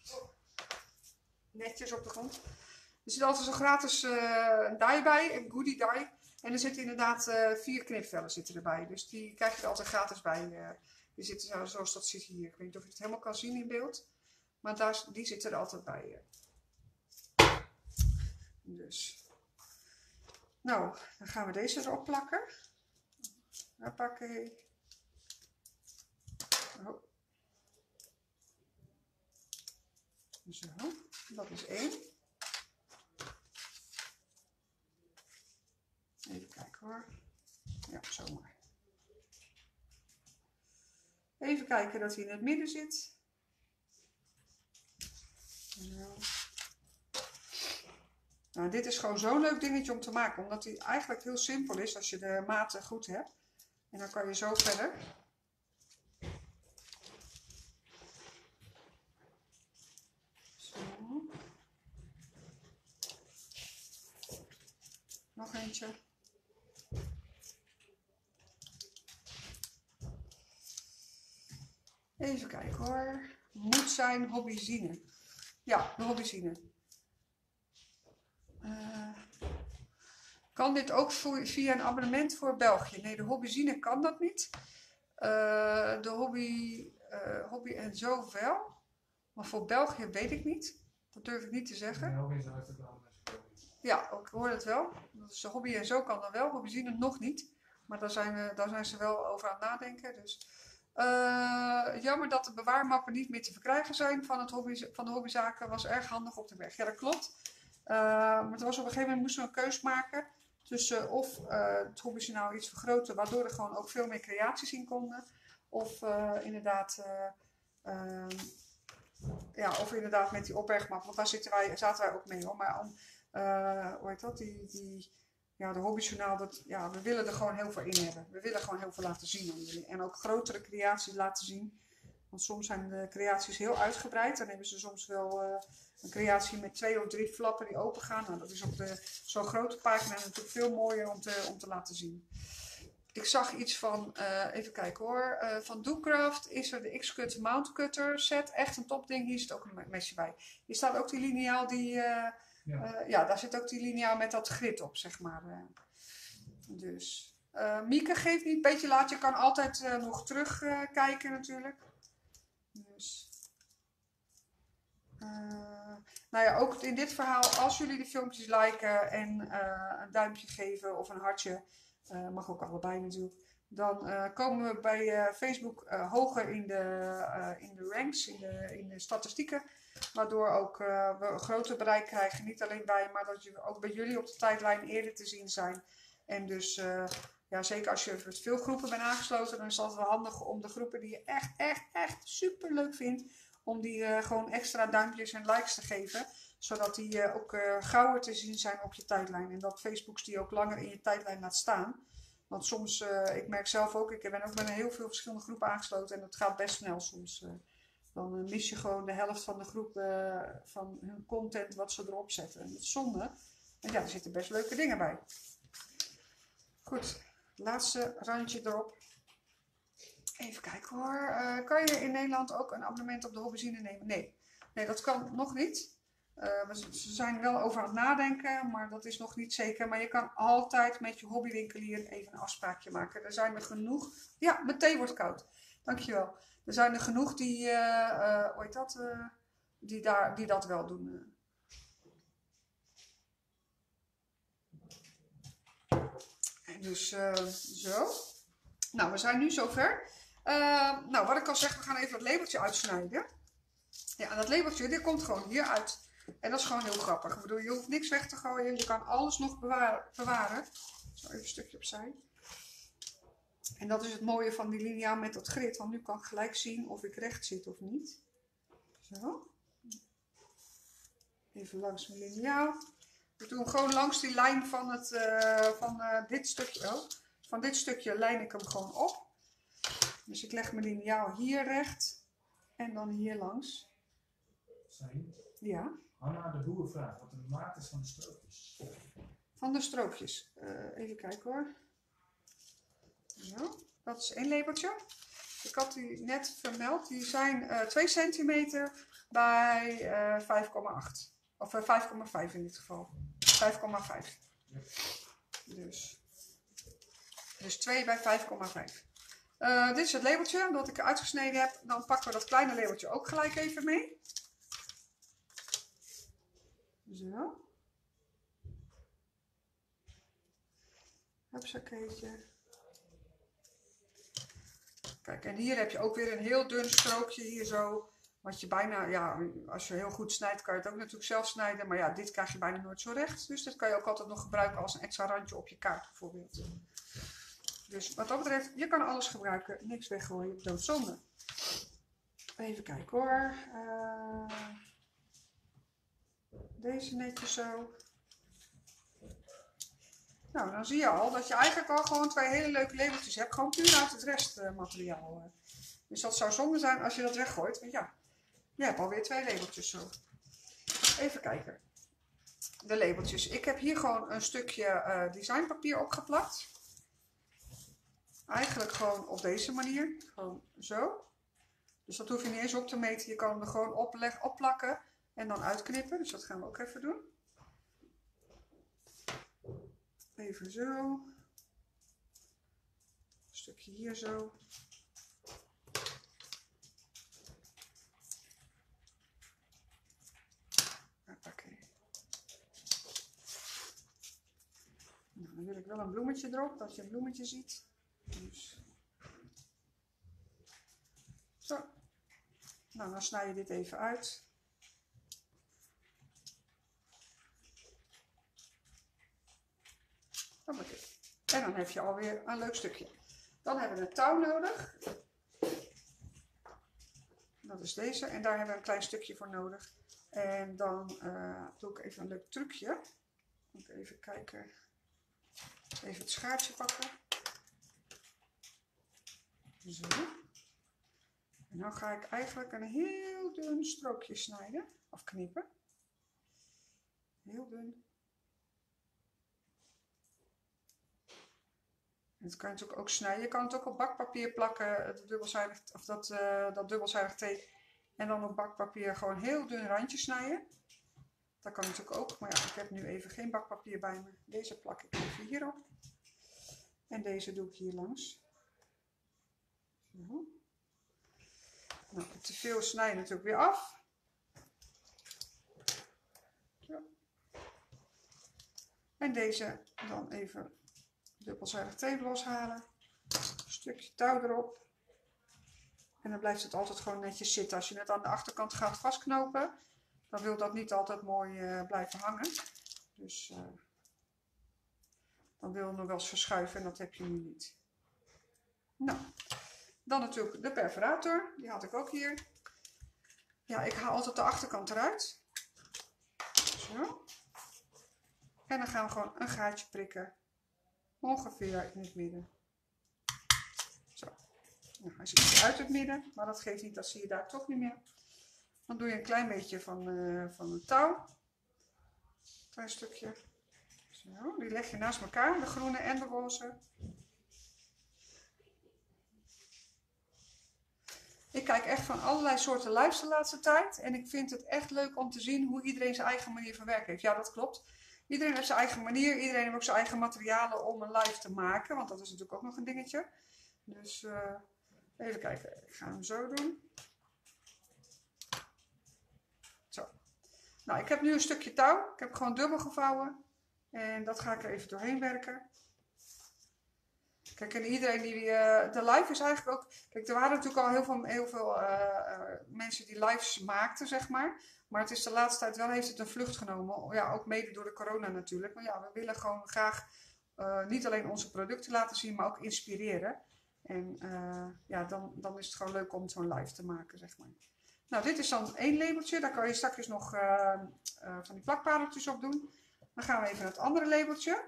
Netjes op de grond. Er zit altijd zo'n gratis uh, die bij, een goodie die. En er zitten inderdaad uh, vier knipvellen zitten erbij. Dus die krijg je er altijd gratis bij. Uh, die zitten zoals dat zit hier. Ik weet niet of je het helemaal kan zien in beeld. Maar daar, die zitten er altijd bij. Uh. Dus. Nou, dan gaan we deze erop plakken. Hoppakee. Oh. Zo, dat is één. Even kijken hoor. Ja, zomaar. Even kijken dat hij in het midden zit. Zo. Nou, dit is gewoon zo'n leuk dingetje om te maken, omdat hij eigenlijk heel simpel is als je de maten goed hebt. En dan kan je zo verder. Zo. Nog eentje. Even kijken hoor. Moet zijn hobbyzine. Ja, de hobbyzine. Uh, kan dit ook voor, via een abonnement voor België? Nee, de hobbyzine kan dat niet. Uh, de hobby, uh, hobby en zo wel. Maar voor België weet ik niet. Dat durf ik niet te zeggen. Ja, hobby en zo heeft ook wel mensen. Ja, ik hoor het wel. Dus de hobby en zo kan dan wel. Hobbyzine nog niet. Maar daar zijn, uh, daar zijn ze wel over aan het nadenken. Dus uh, jammer dat de bewaarmappen niet meer te verkrijgen zijn van, het hobby, van de hobbyzaken. Was erg handig op de weg. Ja, dat klopt. Uh, maar er was op een gegeven moment moesten we een keus maken. Tussen uh, of uh, het hobbyjournaal iets vergroten, waardoor er gewoon ook veel meer creaties in konden. Of uh, inderdaad... Uh, uh, Ja, of inderdaad met die opbergmap, want daar zitten wij, zaten wij ook mee hoor. Maar om, uh, hoe heet dat, die, die, ja, de hobbyjournaal, dat, ja, we willen er gewoon heel veel in hebben. We willen gewoon heel veel laten zien aan jullie. En ook grotere creaties laten zien. Want soms zijn de creaties heel uitgebreid. Dan hebben ze soms wel uh, een creatie met twee of drie flappen die open gaan. Nou, dat is op zo'n grote pagina natuurlijk veel mooier om te, om te laten zien. Ik zag iets van, uh, even kijken hoor, uh, van Doecraft is er de X-Cut Mount Cutter set. Echt een topding, hier zit ook een mesje bij. Hier staat ook die liniaal, die, uh, ja. Uh, ja, daar zit ook die liniaal met dat grid op, zeg maar. Uh, dus, uh, Mieke geeft niet, beetje laat, je kan altijd uh, nog terugkijken uh, natuurlijk. Dus, uh, nou ja, ook in dit verhaal, als jullie de filmpjes liken en uh, een duimpje geven of een hartje... Uh, mag ook allebei natuurlijk. Dan uh, komen we bij uh, Facebook uh, hoger in de, uh, in de ranks, in de, in de statistieken. Waardoor ook uh, we een groter bereik krijgen. Niet alleen wij, maar dat je ook bij jullie op de tijdlijn eerder te zien zijn. En dus, uh, ja, zeker als je met veel groepen bent aangesloten, dan is het altijd wel handig om de groepen die je echt, echt, echt super leuk vindt, om die uh, gewoon extra duimpjes en likes te geven. Zodat die uh, ook uh, gauwer te zien zijn op je tijdlijn. En dat Facebook die ook langer in je tijdlijn laat staan. Want soms, uh, ik merk zelf ook, ik ben ook met heel veel verschillende groepen aangesloten. En dat gaat best snel soms. Uh, dan uh, mis je gewoon de helft van de groep uh, van hun content wat ze erop zetten. En dat is zonde. En ja, er zitten best leuke dingen bij. Goed, laatste randje erop. Even kijken hoor. Uh, kan je in Nederland ook een abonnement op de Hobbyzine nemen? Nee. Nee, dat kan nog niet. Uh, we zijn wel over aan het nadenken, maar dat is nog niet zeker. Maar je kan altijd met je hobbywinkelier even een afspraakje maken. Er zijn er genoeg. Ja, mijn thee wordt koud. Dankjewel. Er zijn er genoeg die, uh, uh, hoe heet dat, uh, die, daar, die dat wel doen. En dus uh, zo. Nou, we zijn nu zover. Uh, nou, wat ik al zeg, we gaan even het labeltje uitsnijden. Ja, en dat labeltje, dit komt gewoon hier uit. En dat is gewoon heel grappig. Ik bedoel, je hoeft niks weg te gooien. Je kan alles nog bewaren. bewaren. Zo, even een stukje opzij. En dat is het mooie van die liniaal met dat grid. Want nu kan ik gelijk zien of ik recht zit of niet. Zo. Even langs mijn liniaal. Ik doe hem gewoon langs die lijn van, het, uh, van uh, dit stukje. Oh, van dit stukje lijn ik hem gewoon op. Dus ik leg mijn liniaal hier recht. En dan hier langs. Zijn. Ja. Hanna de Boer vraagt wat de maat is van de strookjes. Van de strookjes. Uh, even kijken hoor. Zo, dat is één labeltje. Ik had die net vermeld. Die zijn uh, twee centimeter bij uh, vijf komma acht. Of uh, vijf komma vijf in dit geval. vijf komma vijf. Ja. Dus. Dus twee bij vijf komma vijf. Uh, dit is het labeltje dat ik uitgesneden heb. Dan pakken we dat kleine labeltje ook gelijk even mee. Zo. Hupsakeetje. Kijk, en hier heb je ook weer een heel dun strookje hier zo. Wat je bijna, ja, als je heel goed snijdt, kan je het ook natuurlijk zelf snijden. Maar ja, dit krijg je bijna nooit zo recht. Dus dat kan je ook altijd nog gebruiken als een extra randje op je kaart bijvoorbeeld. Dus wat dat betreft, je kan alles gebruiken. Niks weggooien, doodzonde. Even kijken hoor. Uh, deze netjes zo. Nou, dan zie je al dat je eigenlijk al gewoon twee hele leuke labeltjes hebt. Gewoon puur uit het restmateriaal. Dus dat zou zonde zijn als je dat weggooit. Want ja, je hebt alweer twee labeltjes zo. Even kijken. De labeltjes. Ik heb hier gewoon een stukje uh, designpapier opgeplakt. Eigenlijk gewoon op deze manier. Gewoon zo. Dus dat hoef je niet eens op te meten. Je kan hem er gewoon opleg, opplakken en dan uitknippen. Dus dat gaan we ook even doen. Even zo. Een stukje hier zo. Oké. Nou, dan wil ik wel een bloemetje erop, dat je een bloemetje ziet. Dus. Zo. Nou, dan snij je dit even uit. Hoppakee. En dan heb je alweer een leuk stukje. Dan hebben we een touw nodig. Dat is deze. En daar hebben we een klein stukje voor nodig. En dan uh, doe ik even een leuk trucje. Moet ik even kijken. Even het schaartje pakken. Zo. En dan ga ik eigenlijk een heel dun strookje snijden. Of knippen. Heel dun. En dat kan je natuurlijk ook snijden. Je kan het ook op bakpapier plakken. Dat dubbelzijdig, of dat, uh, dat dubbelzijdig tape. En dan op bakpapier gewoon heel dun randje snijden. Dat kan natuurlijk ook. Maar ja, ik heb nu even geen bakpapier bij me. Deze plak ik even hierop. En deze doe ik hier langs. Zo. Nou, te veel snijden natuurlijk weer af. Zo. En deze dan even dubbelzijdig tape loshalen. Een stukje touw erop. En dan blijft het altijd gewoon netjes zitten. Als je het aan de achterkant gaat vastknopen, dan wil dat niet altijd mooi uh, blijven hangen. Dus uh, dan wil het nog wel eens verschuiven en dat heb je nu niet. Nou, dan natuurlijk de perforator. Die had ik ook hier. Ja, ik haal altijd de achterkant eruit. Zo. En dan gaan we gewoon een gaatje prikken. Ongeveer in het midden. Zo. Nou, hij zit uit het midden, maar dat geeft niet, dat zie je daar toch niet meer. Dan doe je een klein beetje van, uh, van het touw. Een klein stukje. Zo, die leg je naast elkaar, de groene en de roze. Ik kijk echt van allerlei soorten lives de laatste tijd. En ik vind het echt leuk om te zien hoe iedereen zijn eigen manier van werken heeft. Ja, dat klopt. Iedereen heeft zijn eigen manier. Iedereen heeft ook zijn eigen materialen om een live te maken. Want dat is natuurlijk ook nog een dingetje. Dus uh, even kijken. Ik ga hem zo doen. Zo. Nou, ik heb nu een stukje touw. Ik heb gewoon dubbel gevouwen. En dat ga ik er even doorheen werken. Kijk, en iedereen die... Uh, de live is eigenlijk ook... Kijk, er waren natuurlijk al heel veel, heel veel uh, uh, mensen die lives maakten, zeg maar. Maar het is de laatste tijd wel, heeft het een vlucht genomen. Ja, ook mede door de corona natuurlijk. Maar ja, we willen gewoon graag uh, niet alleen onze producten laten zien, maar ook inspireren. En uh, ja, dan, dan is het gewoon leuk om zo'n live te maken, zeg maar. Nou, dit is dan één labeltje. Daar kan je straks nog uh, uh, van die plakpareltjes op doen. Dan gaan we even naar het andere labeltje.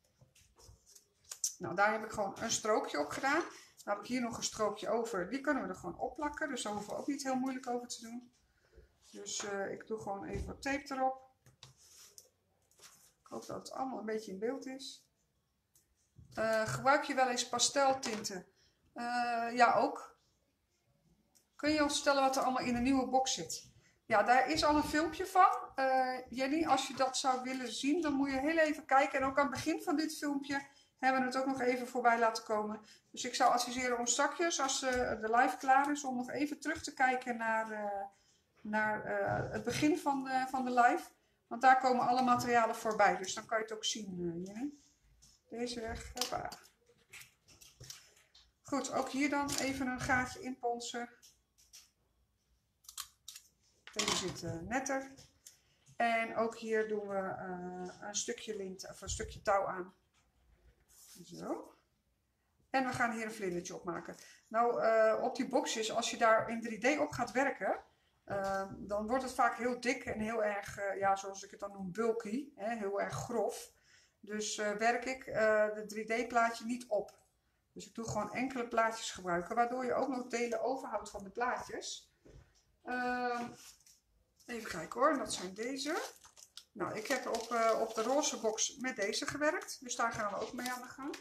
Nou, daar heb ik gewoon een strookje op gedaan. Dan heb ik hier nog een strookje over. Die kunnen we er gewoon opplakken. Dus daar hoeven we ook niet heel moeilijk over te doen. Dus uh, ik doe gewoon even wat tape erop. Ik hoop dat het allemaal een beetje in beeld is. Uh, gebruik je wel eens pasteltinten? Uh, ja, ook. Kun je ons vertellen wat er allemaal in een nieuwe box zit? Ja, daar is al een filmpje van. Uh, Jenny, als je dat zou willen zien, dan moet je heel even kijken. En ook aan het begin van dit filmpje hebben we het ook nog even voorbij laten komen. Dus ik zou adviseren om straks, als uh, de live klaar is, om nog even terug te kijken naar, uh, naar uh, het begin van de, van de live. Want daar komen alle materialen voorbij. Dus dan kan je het ook zien, uh, Jenny. Deze weg. Hoppa. Goed, ook hier dan even een gaatje inponsen. Deze zit uh, netter. En ook hier doen we uh, een stukje lint of een stukje touw aan. Zo. En we gaan hier een vlindertje op maken. Nou, uh, op die boxjes, als je daar in drie D op gaat werken, uh, dan wordt het vaak heel dik en heel erg, uh, ja, zoals ik het dan noem, bulky. Hè, heel erg grof. Dus uh, werk ik uh, de drie D plaatje niet op. Dus ik doe gewoon enkele plaatjes gebruiken, waardoor je ook nog delen overhoudt van de plaatjes. Uh, even kijken hoor, dat zijn deze. Nou, ik heb op, uh, op de roze box met deze gewerkt, dus daar gaan we ook mee aan de gang.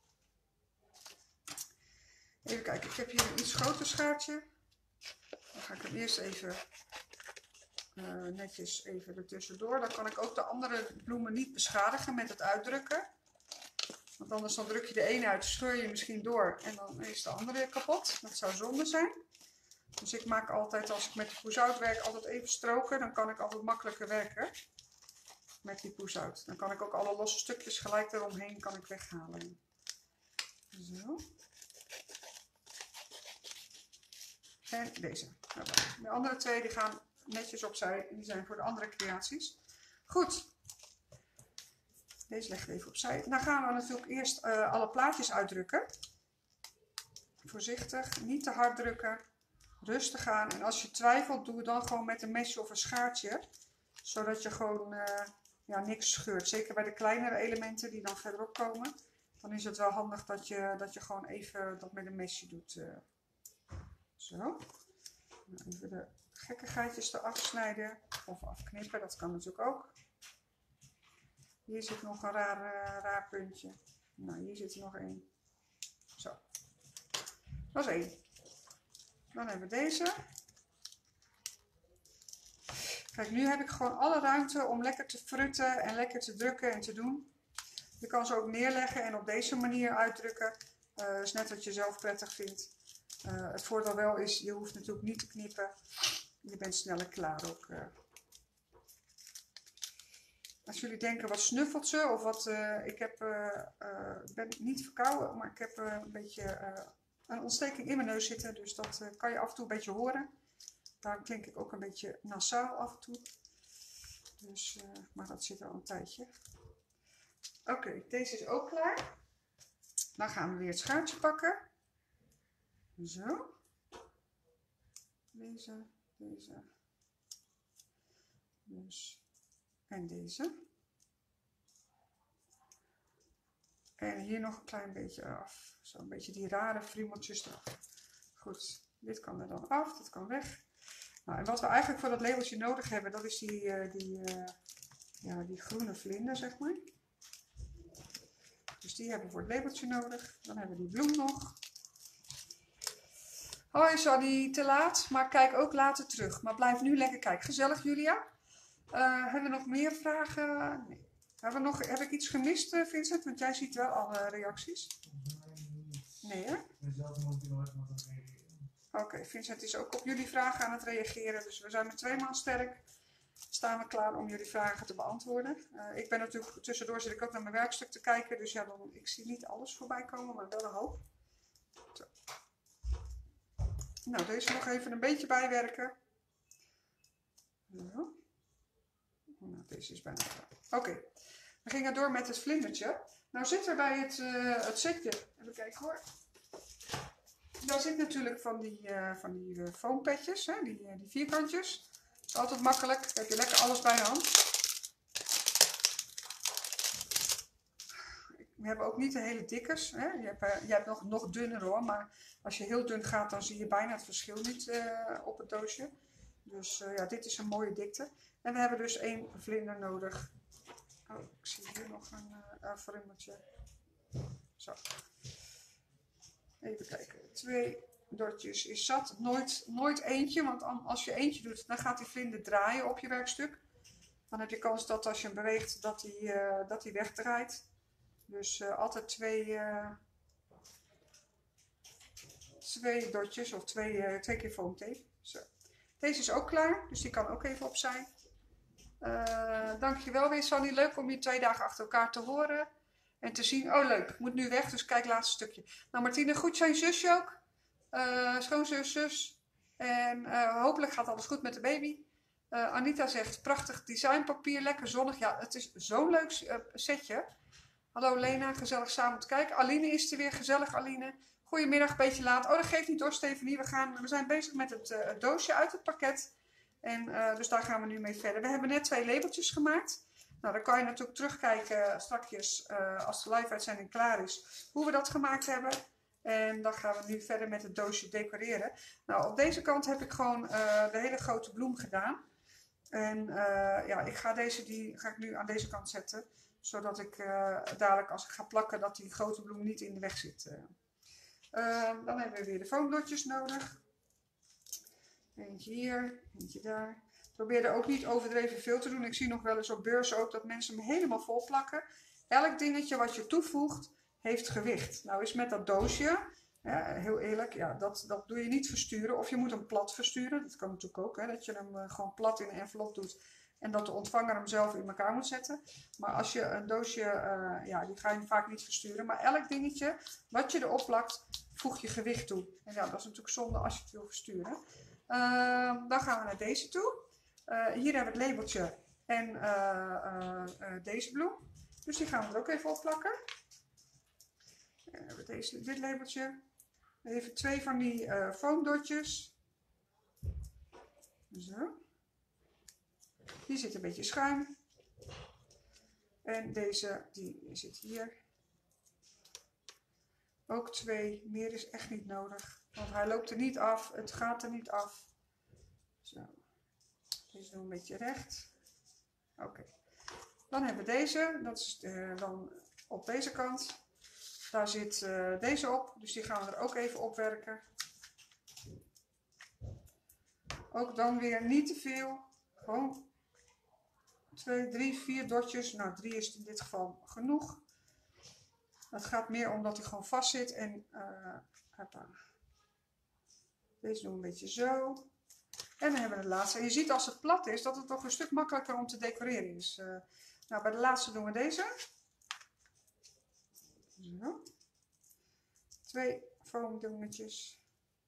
Even kijken, ik heb hier een iets groter schaartje. Dan ga ik hem eerst even uh, netjes even ertussendoor. Dan kan ik ook de andere bloemen niet beschadigen met het uitdrukken. Want anders dan druk je de ene uit, scheur je misschien door en dan is de andere kapot. Dat zou zonde zijn. Dus ik maak altijd, als ik met de poezout werk, altijd even stroken. Dan kan ik altijd makkelijker werken. met die poeshout. Dan kan ik ook alle losse stukjes gelijk eromheen kan ik weghalen. Zo. En deze. De andere twee die gaan netjes opzij. Die zijn voor de andere creaties. Goed. Deze leggen we even opzij. Dan gaan we natuurlijk eerst uh, alle plaatjes uitdrukken. Voorzichtig. Niet te hard drukken. Rustig aan. En als je twijfelt, doe het dan gewoon met een mesje of een schaartje. Zodat je gewoon uh, ja, niks scheurt. Zeker bij de kleinere elementen die dan verderop komen. Dan is het wel handig dat je, dat je gewoon even dat met een mesje doet. Uh. Zo. Nou, even de gekkigheidjes eraf snijden. Of afknippen, dat kan natuurlijk ook. Hier zit nog een raar, uh, raar puntje. Nou, hier zit er nog één. Zo. Dat is één. Dan hebben we deze. Kijk, nu heb ik gewoon alle ruimte om lekker te frutten en lekker te drukken en te doen. Je kan ze ook neerleggen en op deze manier uitdrukken. Uh, dat is net wat je zelf prettig vindt. Uh, het voordeel wel is, je hoeft natuurlijk niet te knippen. Je bent sneller klaar ook. Uh. Als jullie denken, wat snuffelt ze? Of wat, uh, ik heb, uh, uh, ben niet verkouden, maar ik heb uh, een beetje uh, een ontsteking in mijn neus zitten. Dus dat uh, kan je af en toe een beetje horen. Daarom klink ik ook een beetje nasaal af en toe. Dus, uh, maar dat zit al een tijdje. Oké, okay, deze is ook klaar. Dan gaan we weer het schaartje pakken. Zo. Deze, deze. Dus. En deze. En hier nog een klein beetje af. Zo een beetje die rare friemeltjes eraf. Goed, dit kan er dan af, dit kan weg. Nou, en wat we eigenlijk voor dat labeltje nodig hebben, dat is die, uh, die, uh, ja, die groene vlinder, zeg maar. Dus die hebben we voor het labeltje nodig. Dan hebben we die bloem nog. Hoi Sanny, te laat, maar kijk ook later terug. Maar blijf nu lekker kijken. Gezellig, Julia. Uh, hebben we nog meer vragen? Nee. Hebben we nog, heb ik iets gemist, uh, Vincent? Want jij ziet wel alle reacties. Nee, hè? Oké, okay, Vincent is ook op jullie vragen aan het reageren. Dus we zijn met twee man sterk. Staan we klaar om jullie vragen te beantwoorden. Uh, ik ben natuurlijk, tussendoor zit ik ook naar mijn werkstuk te kijken. Dus ja, dan, ik zie niet alles voorbij komen, maar wel een hoop. Zo. Nou, deze nog even een beetje bijwerken. Zo. Nou, deze is bijna klaar. Oké, okay. We gingen door met het vlindertje. Nou zit er bij het, uh, het setje, even kijken hoor. Daar zit natuurlijk van die, uh, van die uh, foampetjes, hè? Die, uh, die vierkantjes. Dat is altijd makkelijk, dan heb je lekker alles bij de hand. We hebben ook niet de hele dikkers. Hè? Je, hebt, uh, je hebt nog, nog dunner hoor, maar als je heel dun gaat dan zie je bijna het verschil niet uh, op het doosje. Dus uh, ja, dit is een mooie dikte. En we hebben dus één vlinder nodig. Oh, ik zie hier nog een uh, friemeltje. Zo. Even kijken. Twee dotjes is zat. Nooit, nooit eentje, want als je eentje doet, dan gaat die vlinder draaien op je werkstuk. Dan heb je kans dat als je hem beweegt, dat hij uh, dat hij wegdraait. Dus uh, altijd twee, uh, twee dotjes of twee, uh, twee keer foamtape. Zo. Deze is ook klaar, dus die kan ook even opzij. Uh, dankjewel weer Sanny, leuk om je twee dagen achter elkaar te horen en te zien. Oh leuk, ik moet nu weg, dus kijk laatste stukje. Nou Martine, goed zijn zusje ook. Uh, schoonzus, zus. En uh, hopelijk gaat alles goed met de baby. Uh, Anita zegt, prachtig designpapier, lekker zonnig. Ja, het is zo'n leuk uh, setje. Hallo Lena, gezellig samen te kijken. Aline is er weer, gezellig Aline. Goedemiddag, een beetje laat. Oh, dat geeft niet door Stefanie. We, gaan, we zijn bezig met het, uh, het doosje uit het pakket. En uh, dus daar gaan we nu mee verder. We hebben net twee labeltjes gemaakt. Nou, dan kan je natuurlijk terugkijken strakjes uh, als de live uitzending klaar is. Hoe we dat gemaakt hebben. En dan gaan we nu verder met het doosje decoreren. Nou, op deze kant heb ik gewoon uh, de hele grote bloem gedaan. En uh, ja, ik ga deze die ga ik nu aan deze kant zetten. Zodat ik uh, dadelijk als ik ga plakken dat die grote bloem niet in de weg zit. Uh, uh, dan hebben we weer de foamdotjes nodig. Eentje hier, eentje daar. Probeer er ook niet overdreven veel te doen. Ik zie nog wel eens op beurzen ook dat mensen hem helemaal vol plakken. Elk dingetje wat je toevoegt heeft gewicht. Nou is met dat doosje, ja, heel eerlijk, ja, dat, dat doe je niet versturen. Of je moet hem plat versturen. Dat kan natuurlijk ook, hè, dat je hem uh, gewoon plat in een envelop doet. En dat de ontvanger hem zelf in elkaar moet zetten. Maar als je een doosje, uh, ja, die ga je vaak niet versturen. Maar elk dingetje wat je erop plakt, voeg je gewicht toe. En ja, dat is natuurlijk zonde als je het wil versturen. Uh, dan gaan we naar deze toe. Uh, hier hebben we het labeltje en uh, uh, uh, deze bloem. Dus die gaan we er ook even op plakken. Dan hebben we deze, dit labeltje. Even twee van die uh, foamdotjes. Zo. Die zit een beetje schuin. En deze, die zit hier. Ook twee. Meer is echt niet nodig. Want hij loopt er niet af. Het gaat er niet af. Zo. Deze doen we een beetje recht. Oké. Okay. Dan hebben we deze. Dat is uh, dan op deze kant. Daar zit uh, deze op. Dus die gaan we er ook even opwerken. Ook dan weer niet te veel. Gewoon twee, drie, vier dotjes. Nou, drie is in dit geval genoeg. Het gaat meer omdat hij gewoon vast zit. En uh, deze doen we een beetje zo. En dan hebben we de laatste. En je ziet als het plat is dat het toch een stuk makkelijker om te decoreren is. Uh, nou, bij de laatste doen we deze. Zo. Twee foamdingetjes.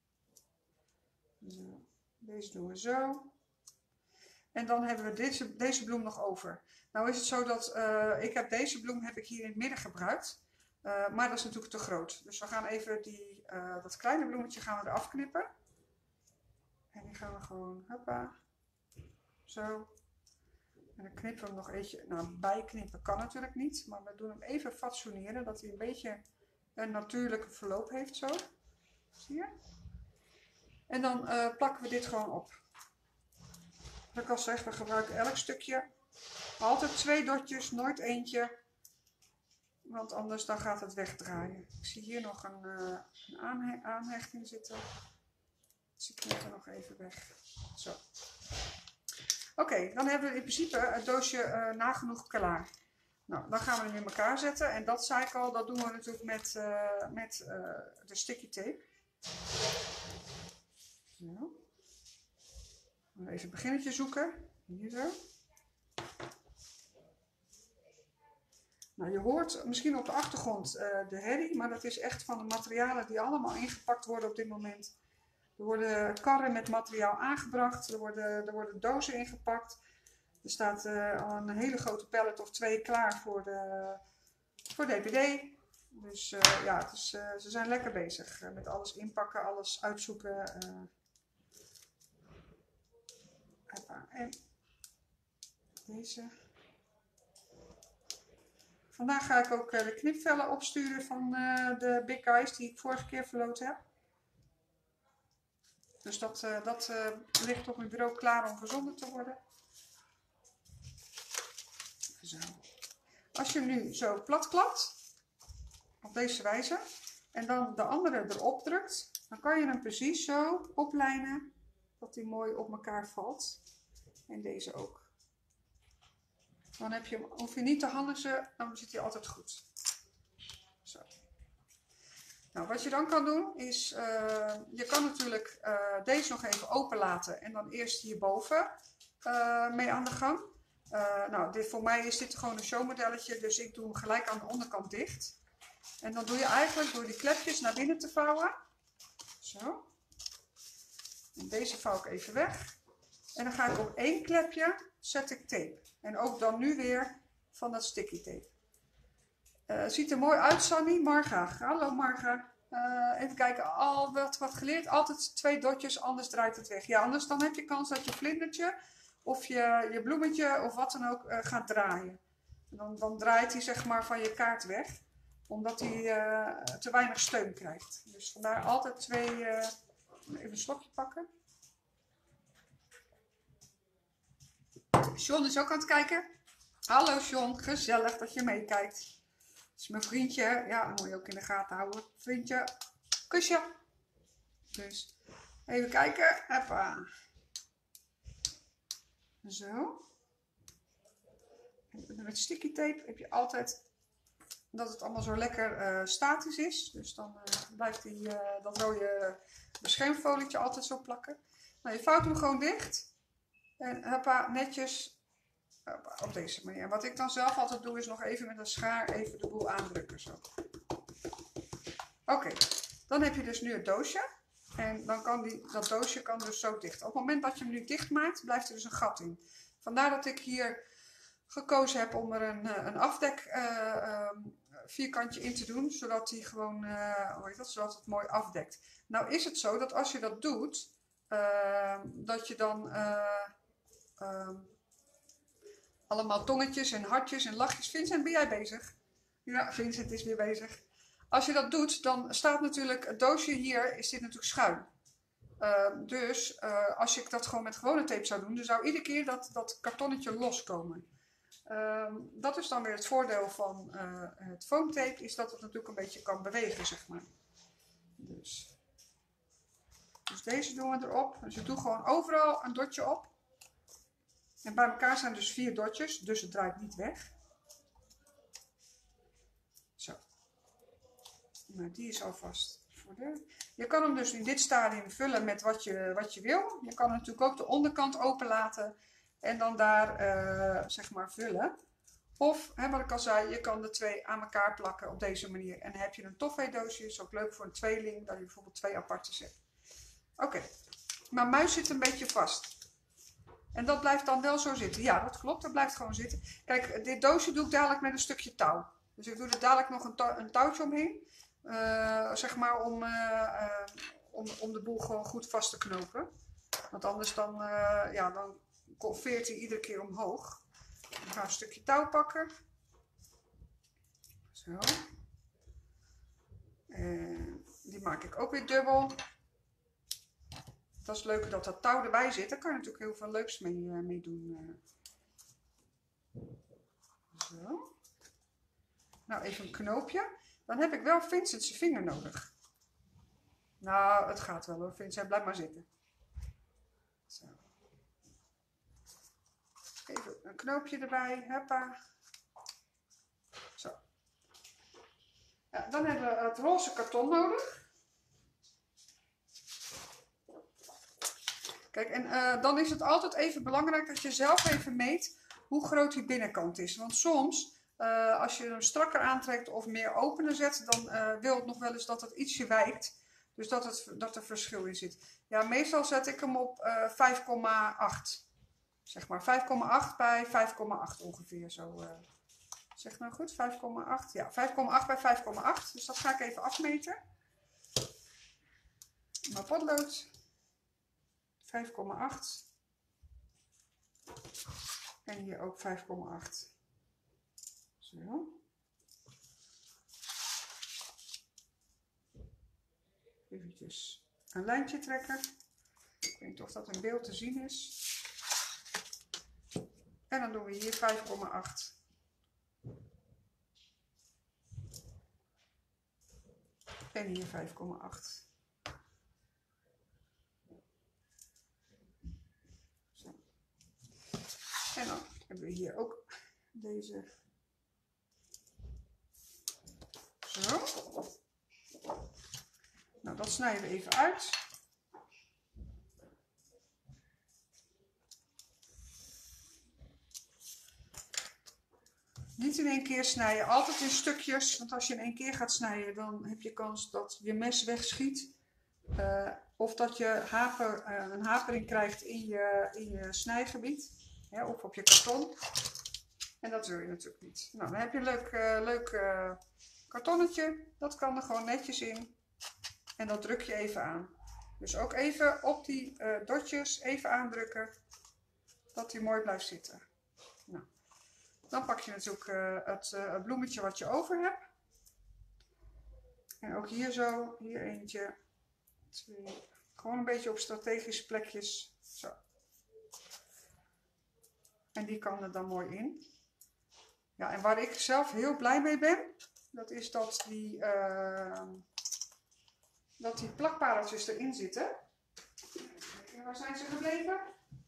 Zo. Deze doen we zo. En dan hebben we deze, deze bloem nog over. Nou is het zo dat uh, ik heb deze bloem heb ik hier in het midden gebruikt. Uh, maar dat is natuurlijk te groot. Dus we gaan even die, uh, dat kleine bloemetje gaan we eraf knippen. En die gaan we gewoon, hoppa, zo. En dan knippen we hem nog eentje, nou bijknippen kan natuurlijk niet. Maar we doen hem even fatsoeneren, dat hij een beetje een natuurlijke verloop heeft zo. Zie je? En dan uh, plakken we dit gewoon op. Wat ik al zeg, we gebruiken elk stukje. Altijd twee dotjes, nooit eentje. Want anders dan gaat het wegdraaien. Ik zie hier nog een, uh, een aanhe aanhechting zitten. Dus ik knip er nog even weg. Zo. Oké, okay, dan hebben we in principe het doosje uh, nagenoeg klaar. Nou, dan gaan we hem in elkaar zetten. En dat zei ik al, dat doen we natuurlijk met, uh, met uh, de sticky tape. Zo. Even een beginnetje zoeken. Hier zo. Nou, je hoort misschien op de achtergrond uh, de herrie, maar dat is echt van de materialen die allemaal ingepakt worden op dit moment. Er worden karren met materiaal aangebracht, er worden, er worden dozen ingepakt. Er staat uh, al een hele grote pallet of twee klaar voor, de, voor D P D. Dus uh, ja, het is, uh, ze zijn lekker bezig uh, met alles inpakken, alles uitzoeken. Uh. En deze. Vandaag ga ik ook uh, de knipvellen opsturen van uh, de Big Guys die ik vorige keer verloot heb. Dus dat, uh, dat uh, ligt op mijn bureau klaar om verzonden te worden. Zo. Als je hem nu zo plat klapt, op deze wijze, en dan de andere erop drukt, dan kan je hem precies zo oplijnen dat hij mooi op elkaar valt. En deze ook. Dan heb je hem, hoef je niet te handelen, dan zit hij altijd goed. Zo. Nou, wat je dan kan doen is, uh, je kan natuurlijk uh, deze nog even open laten en dan eerst hierboven uh, mee aan de gang. Uh, nou, dit, voor mij is dit gewoon een showmodelletje, dus ik doe hem gelijk aan de onderkant dicht. En dan doe je eigenlijk door die klepjes naar binnen te vouwen. Zo. En deze vouw ik even weg. En dan ga ik op één klepje, zet ik tape. En ook dan nu weer van dat sticky tape. Uh, ziet er mooi uit, Sanny. Marga. Hallo Marga. Uh, even kijken, al wat, wat geleerd. Altijd twee dotjes, anders draait het weg. Ja, anders dan heb je kans dat je vlindertje of je, je bloemetje of wat dan ook uh, gaat draaien. Dan, dan draait hij zeg maar van je kaart weg. Omdat hij uh, te weinig steun krijgt. Dus vandaar altijd twee... Uh, even een slokje pakken. John is ook aan het kijken. Hallo John, gezellig dat je meekijkt. Dat is mijn vriendje. Ja, dat moet je ook in de gaten houden. Vriendje, kusje. Dus even kijken. Hoppa. Zo. Met sticky tape heb je altijd dat het allemaal zo lekker uh, statisch is. Dus dan uh, blijft die, uh, dat rode beschermfolietje altijd zo plakken. Nou, je vouwt hem gewoon dicht. En hoppa, netjes op deze manier. En wat ik dan zelf altijd doe is nog even met een schaar even de boel aandrukken. Zo. Oké, okay. Dan heb je dus nu het doosje. En dan kan die, dat doosje kan dus zo dicht. Op het moment dat je hem nu dicht maakt, blijft er dus een gat in. Vandaar dat ik hier gekozen heb om er een, een afdek uh, um, vierkantje in te doen. Zodat die gewoon, uh, hoe heet dat, zodat het mooi afdekt. Nou is het zo dat als je dat doet, uh, dat je dan uh, uh, allemaal tongetjes en hartjes en lachjes. Vincent, ben jij bezig? Ja, Vincent is weer bezig. Als je dat doet, dan staat natuurlijk het doosje hier, is dit natuurlijk schuin. Uh, dus uh, als ik dat gewoon met gewone tape zou doen, dan zou iedere keer dat, dat kartonnetje loskomen. Uh, dat is dan weer het voordeel van uh, het foamtape, is dat het natuurlijk een beetje kan bewegen, zeg maar. Dus, dus deze doen we erop. Dus ik doe gewoon overal een dotje op. En bij elkaar zijn dus vier dotjes, dus het draait niet weg. Zo. Nou, die is alvast voor de... Je kan hem dus in dit stadium vullen met wat je, wat je wil. Je kan natuurlijk ook de onderkant open laten en dan daar uh, zeg maar vullen. Of, hè, wat ik al zei, je kan de twee aan elkaar plakken op deze manier. En dan heb je een toffee doosje, is ook leuk voor een tweeling, dat je bijvoorbeeld twee aparte zet. Oké, okay. Mijn muis zit een beetje vast. En dat blijft dan wel zo zitten. Ja, dat klopt, dat blijft gewoon zitten. Kijk, dit doosje doe ik dadelijk met een stukje touw. Dus ik doe er dadelijk nog een, touw, een touwtje omheen. Uh, zeg maar om, uh, uh, om, om de boel gewoon goed vast te knopen. Want anders dan, uh, ja, dan veert hij iedere keer omhoog. Ik ga een stukje touw pakken. Zo. En die maak ik ook weer dubbel. Dat is leuk dat dat touw erbij zit. Daar kan je natuurlijk heel veel leuks mee, uh, mee doen. Uh. Zo. Nou, even een knoopje. Dan heb ik wel Vincent zijn vinger nodig. Nou, het gaat wel hoor. Vincent, blijf maar zitten. Zo. Even een knoopje erbij. Hoppa. Zo. Ja, dan hebben we het roze karton nodig. Kijk, en uh, dan is het altijd even belangrijk dat je zelf even meet hoe groot die binnenkant is. Want soms... Uh, als je hem strakker aantrekt of meer opener zet, dan uh, wil het nog wel eens dat het ietsje wijkt. Dus dat, het, dat er verschil in zit. Ja, meestal zet ik hem op uh, vijf komma acht. Zeg maar vijf komma acht bij vijf komma acht ongeveer. Zo, uh, zeg nou goed, vijf komma acht. Ja, vijf komma acht bij vijf komma acht. Dus dat ga ik even afmeten. Mijn potlood. vijf komma acht. En hier ook vijf komma acht. Zo. Eventjes een lijntje trekken. Ik weet niet of dat in beeld te zien is. En dan doen we hier vijf komma acht. En hier vijf komma acht. Zo. En dan hebben we hier ook deze. Zo. Nou, dat snijden we even uit. Niet in één keer snijden, altijd in stukjes. Want als je in één keer gaat snijden, dan heb je kans dat je mes wegschiet. Uh, of dat je haper, uh, een hapering krijgt in je, in je snijgebied. Ja, of op je karton. En dat wil je natuurlijk niet. Nou, dan heb je een leuk, uh, leuk uh, kartonnetje. Dat kan er gewoon netjes in. En dat druk je even aan. Dus ook even op die uh, dotjes even aandrukken. Dat die mooi blijft zitten. Nou, dan pak je natuurlijk uh, het, uh, het bloemetje wat je over hebt. En ook hier zo. Hier eentje. Twee. Gewoon een beetje op strategische plekjes. Zo. En die kan er dan mooi in. Ja, en waar ik zelf heel blij mee ben, dat is dat die, uh, dat die plakpareltjes erin zitten. En waar zijn ze gebleven?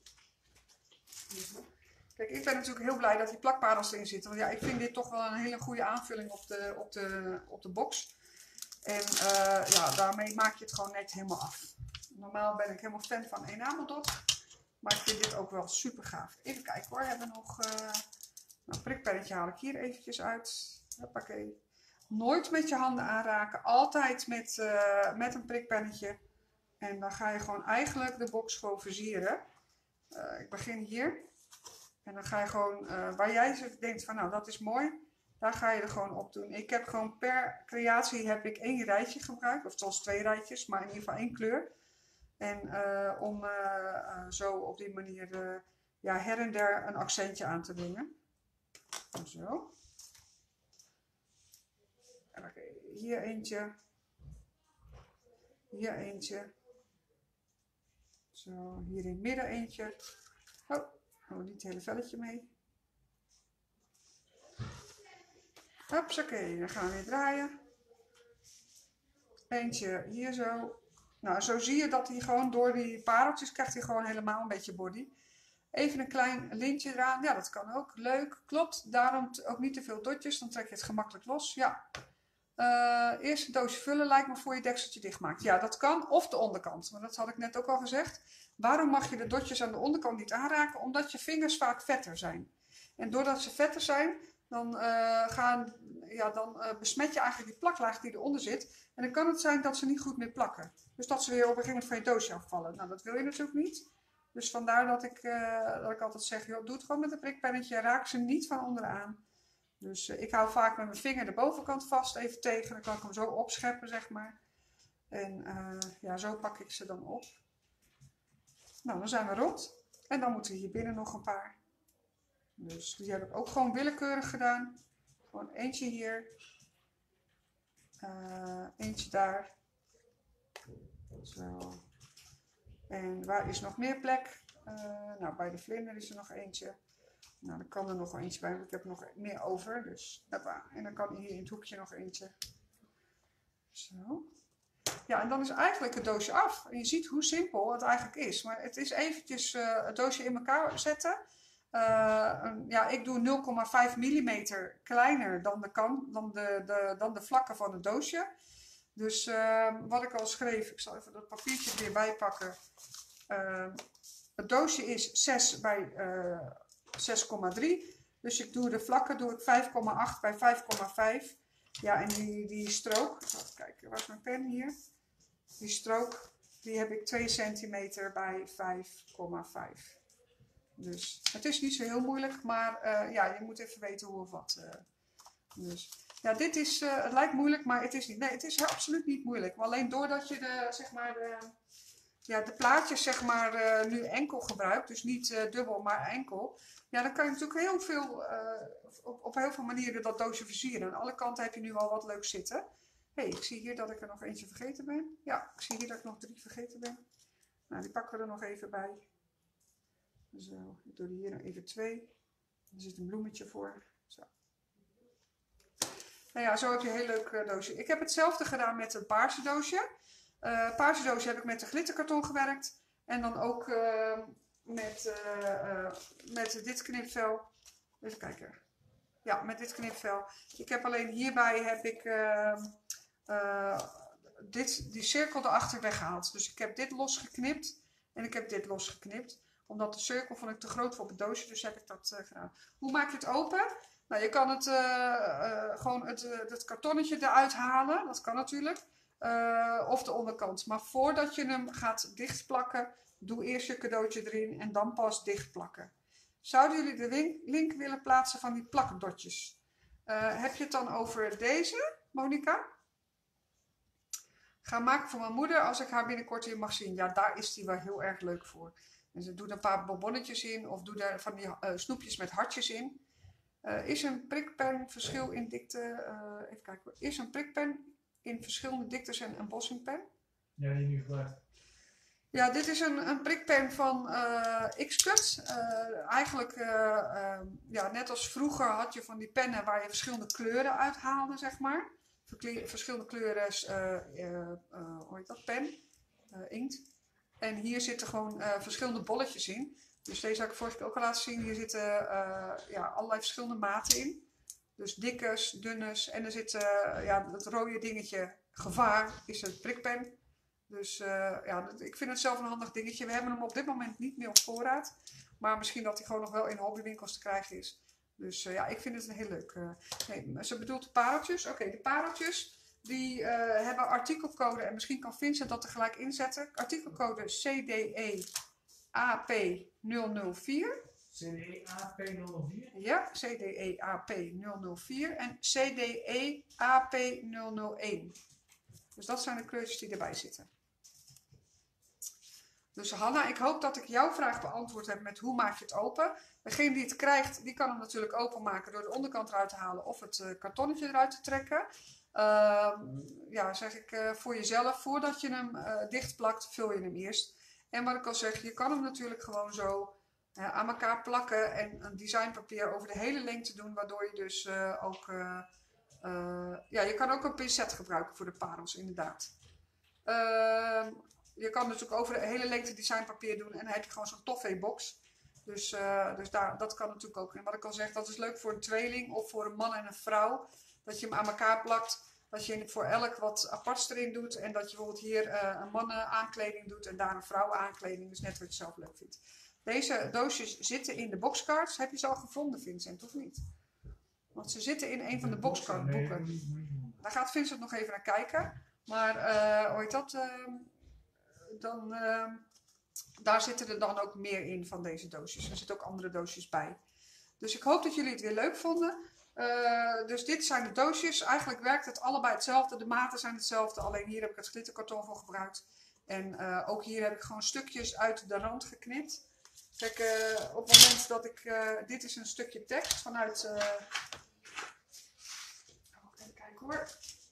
Kijk, ik ben natuurlijk heel blij dat die plakparels erin zitten. Want ja, ik vind dit toch wel een hele goede aanvulling op de, op de, op de box. En uh, ja, daarmee maak je het gewoon net helemaal af. Normaal ben ik helemaal fan van enameldot. Maar ik vind dit ook wel super gaaf. Even kijken hoor, hebben we nog... Uh, nou, een prikpennetje haal ik hier eventjes uit. Hoppakee. Nooit met je handen aanraken. Altijd met, uh, met een prikpennetje. En dan ga je gewoon eigenlijk de box gewoon versieren. Uh, ik begin hier. En dan ga je gewoon, uh, waar jij denkt van nou dat is mooi. Daar ga je er gewoon op doen. Ik heb gewoon per creatie heb ik één rijtje gebruikt. Of zelfs twee rijtjes, maar in ieder geval één kleur. En uh, om uh, uh, zo op die manier uh, ja, her en der een accentje aan te brengen. Zo. En oké, hier eentje. Hier eentje. Zo, hier in het midden eentje. Oh, oh niet het hele velletje mee. Hupsakee, dan gaan we weer draaien. Eentje hier zo. Nou, zo zie je dat hij gewoon door die pareltjes krijgt hij gewoon helemaal een beetje body. Even een klein lintje eraan. Ja, dat kan ook. Leuk. Klopt. Daarom ook niet te veel dotjes. Dan trek je het gemakkelijk los. Ja. Uh, eerst een doosje vullen lijkt me voor je dekseltje dicht maakt. Ja, dat kan. Of de onderkant. Maar dat had ik net ook al gezegd. Waarom mag je de dotjes aan de onderkant niet aanraken? Omdat je vingers vaak vetter zijn. En doordat ze vetter zijn, dan, uh, gaan, ja, dan uh, besmet je eigenlijk die plaklaag die eronder zit. En dan kan het zijn dat ze niet goed meer plakken. Dus dat ze weer op een gegeven moment van je doosje afvallen. Nou, dat wil je natuurlijk niet. Dus vandaar dat ik, uh, dat ik altijd zeg, joh, doe het gewoon met een prikpennetje. Raak ze niet van onderaan. Dus uh, ik hou vaak met mijn vinger de bovenkant vast, even tegen. Dan kan ik hem zo opscheppen, zeg maar. En uh, ja, zo pak ik ze dan op. Nou, dan zijn we rond. En dan moeten we hier binnen nog een paar. Dus die heb ik ook gewoon willekeurig gedaan. Gewoon eentje hier. Uh, eentje daar. Zo. En waar is nog meer plek? Uh, nou, bij de vlinder is er nog eentje. Nou, dan kan er nog eentje bij, want ik heb nog meer over. Dus, hoppa. En dan kan hier in het hoekje nog eentje. Zo. Ja, en dan is eigenlijk het doosje af. En je ziet hoe simpel het eigenlijk is. Maar het is eventjes uh, het doosje in elkaar zetten. Uh, een, ja, ik doe nul komma vijf millimeter kleiner dan de, kan, dan, de, de, dan de vlakken van het doosje. Dus uh, wat ik al schreef, ik zal even dat papiertje er weer bij pakken. Uh, het doosje is zes bij uh, zes komma drie. Dus ik doe de vlakken doe ik vijf komma acht bij vijf komma vijf. Ja, en die, die strook, even kijken, waar is mijn pen hier? Die strook, die heb ik twee centimeter bij vijf komma vijf. Dus het is niet zo heel moeilijk, maar uh, ja, je moet even weten hoe of wat. Uh, dus ja, dit is, uh, het lijkt moeilijk, maar het is niet. Nee, het is absoluut niet moeilijk. Maar alleen doordat je de, zeg maar, de, ja, de plaatjes zeg maar, uh, nu enkel gebruikt, dus niet uh, dubbel, maar enkel. Ja, dan kan je natuurlijk heel veel, uh, op, op heel veel manieren dat doosje versieren. Aan alle kanten heb je nu al wat leuk zitten. Hé, hey, ik zie hier dat ik er nog eentje vergeten ben. Ja, ik zie hier dat ik nog drie vergeten ben. Nou, die pakken we er nog even bij. Zo, ik doe er hier nog even twee. Er zit een bloemetje voor. Zo. Nou ja, zo heb je een heel leuk uh, doosje. Ik heb hetzelfde gedaan met een paarse doosje. Uh, paarse doosje heb ik met de glitterkarton gewerkt. En dan ook uh, met, uh, uh, met dit knipvel. Even kijken. Ja, met dit knipvel. Ik heb alleen hierbij heb ik uh, uh, dit, die cirkel erachter weggehaald. Dus ik heb dit losgeknipt en ik heb dit losgeknipt. Omdat de cirkel vond ik te groot voor op het doosje, dus heb ik dat uh, gedaan. Hoe maak je het open? Nou, je kan het uh, uh, gewoon het, uh, het kartonnetje eruit halen. Dat kan natuurlijk. Uh, of de onderkant. Maar voordat je hem gaat dichtplakken, doe eerst je cadeautje erin en dan pas dichtplakken. Zouden jullie de link, link willen plaatsen van die plakdotjes? Uh, heb je het dan over deze, Monica? Ga maken voor mijn moeder als ik haar binnenkort weer mag zien. Ja, daar is die wel heel erg leuk voor. En ze doet een paar bonbonnetjes in of doe daar van die uh, snoepjes met hartjes in. Uh, is een prikpen verschil in dikte? Uh, even kijken. Is een prikpen in verschillende diktes en een bossingpen? Ja, die nu gebruikt. Ja, dit is een, een prikpen van uh, X-Cut. Uh, eigenlijk, uh, uh, ja, net als vroeger had je van die pennen waar je verschillende kleuren uit haalde, zeg maar. Verkle verschillende kleuren, uh, uh, uh, hoe heet dat, pen, uh, inkt. En hier zitten gewoon uh, verschillende bolletjes in. Dus deze had ik vorige keer ook al laten zien. Hier zitten uh, ja, allerlei verschillende maten in. Dus dikkes, dunnes. En er zit uh, ja, het rode dingetje gevaar is het prikpen. Dus uh, ja, dat, ik vind het zelf een handig dingetje. We hebben hem op dit moment niet meer op voorraad. Maar misschien dat hij gewoon nog wel in hobbywinkels te krijgen is. Dus uh, ja, ik vind het een heel leuk. Uh, nee, ze bedoelt de pareltjes. Oké, okay, de pareltjes die uh, hebben artikelcode. En misschien kan Vincent dat er gelijk inzetten. Artikelcode C D E A P nul nul vier. C D E A P nul nul vier? Ja, C D E A P nul nul vier en C D E A P nul nul één. Dus dat zijn de kleurtjes die erbij zitten. Dus Hanna, ik hoop dat ik jouw vraag beantwoord heb met hoe maak je het open. Degene die het krijgt, die kan hem natuurlijk openmaken door de onderkant eruit te halen of het uh, kartonnetje eruit te trekken. Uh, ja, zeg ik uh, voor jezelf, voordat je hem uh, dichtplakt, vul je hem eerst. En wat ik al zeg, je kan hem natuurlijk gewoon zo uh, aan elkaar plakken en een designpapier over de hele lengte doen, waardoor je dus uh, ook... Uh, uh, ja, je kan ook een pincet gebruiken voor de parels, inderdaad. Uh, Je kan natuurlijk over de hele lengte designpapier doen en dan heb je gewoon zo'n toffee-box. Dus, uh, dus daar, dat kan natuurlijk ook. En wat ik al zeg, dat is leuk voor een tweeling of voor een man en een vrouw. Dat je hem aan elkaar plakt. Dat je voor elk wat aparts erin doet. En dat je bijvoorbeeld hier uh, een mannen aankleding doet en daar een vrouwen aankleding. Dus net wat je zelf leuk vindt. Deze doosjes zitten in de boxcards. Heb je ze al gevonden, Vincent, of niet? Want ze zitten in een van de boxcardboeken. Daar gaat Vincent nog even naar kijken. Maar, uh, hoe heet dat... Uh, Dan, uh, daar zitten er dan ook meer in van deze doosjes. Er zitten ook andere doosjes bij. Dus ik hoop dat jullie het weer leuk vonden. Uh, dus dit zijn de doosjes. Eigenlijk werkt het allebei hetzelfde. De maten zijn hetzelfde. Alleen hier heb ik het glitterkarton voor gebruikt. En uh, ook hier heb ik gewoon stukjes uit de rand geknipt. Kijk, uh, op het moment dat ik... Uh, dit is een stukje tekst vanuit... Uh, even kijken hoor.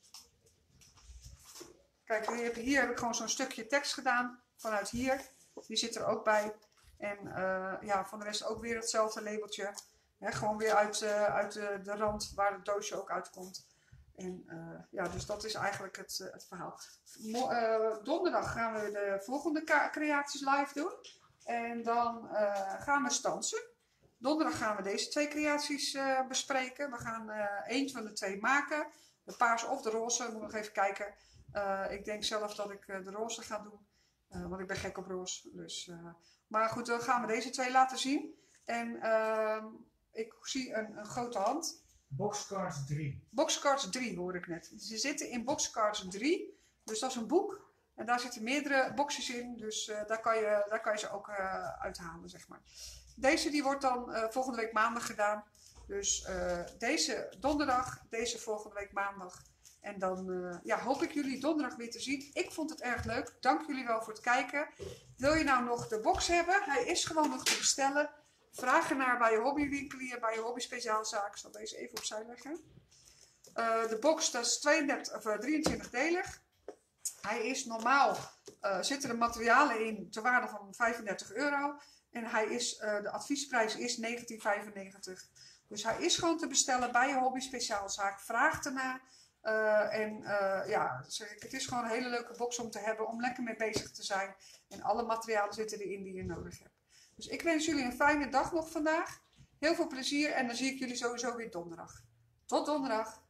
Kijk, hier heb, hier heb ik gewoon zo'n stukje tekst gedaan, vanuit hier. Die zit er ook bij. En uh, ja, van de rest ook weer hetzelfde labeltje. Hè, gewoon weer uit, uh, uit de, de rand waar het doosje ook uitkomt. En uh, ja, dus dat is eigenlijk het, uh, het verhaal. Mo uh, donderdag gaan we de volgende creaties live doen. En dan uh, gaan we stansen. Donderdag gaan we deze twee creaties uh, bespreken. We gaan uh, één van de twee maken. De paars of de roze, moet nog even kijken. Uh, ik denk zelf dat ik uh, de roze ga doen, uh, want ik ben gek op roze. Dus, uh, maar goed, dan gaan we deze twee laten zien. En uh, ik zie een, een grote hand. Boxcards drie. Boxcards drie hoor ik net. Ze zitten in Boxcards drie, dus dat is een boek. En daar zitten meerdere boxjes in, dus uh, daar, kan je, daar kan je ze ook uh, uithalen, zeg maar. Deze die wordt dan uh, volgende week maandag gedaan. Dus uh, deze donderdag, deze volgende week maandag. En dan uh, ja, hoop ik jullie donderdag weer te zien. Ik vond het erg leuk. Dank jullie wel voor het kijken. Wil je nou nog de box hebben? Hij is gewoon nog te bestellen. Vraag ernaar bij je hobbywinkelier, bij je hobby speciaalzaak. Ik zal deze even opzij leggen. Uh, de box dat is tweeëndertig, of, uh, drieëntwintig delig. Hij is normaal, uh, zitten er materialen in ter waarde van vijfendertig euro. En hij is, uh, de adviesprijs is negentien vijfennegentig. Dus hij is gewoon te bestellen bij je hobby speciaalzaak. Vraag ernaar. Uh, en uh, ja, zeg ik, het is gewoon een hele leuke box om te hebben, om lekker mee bezig te zijn. En alle materialen zitten erin die je nodig hebt. Dus ik wens jullie een fijne dag nog vandaag. Heel veel plezier en dan zie ik jullie sowieso weer donderdag. Tot donderdag!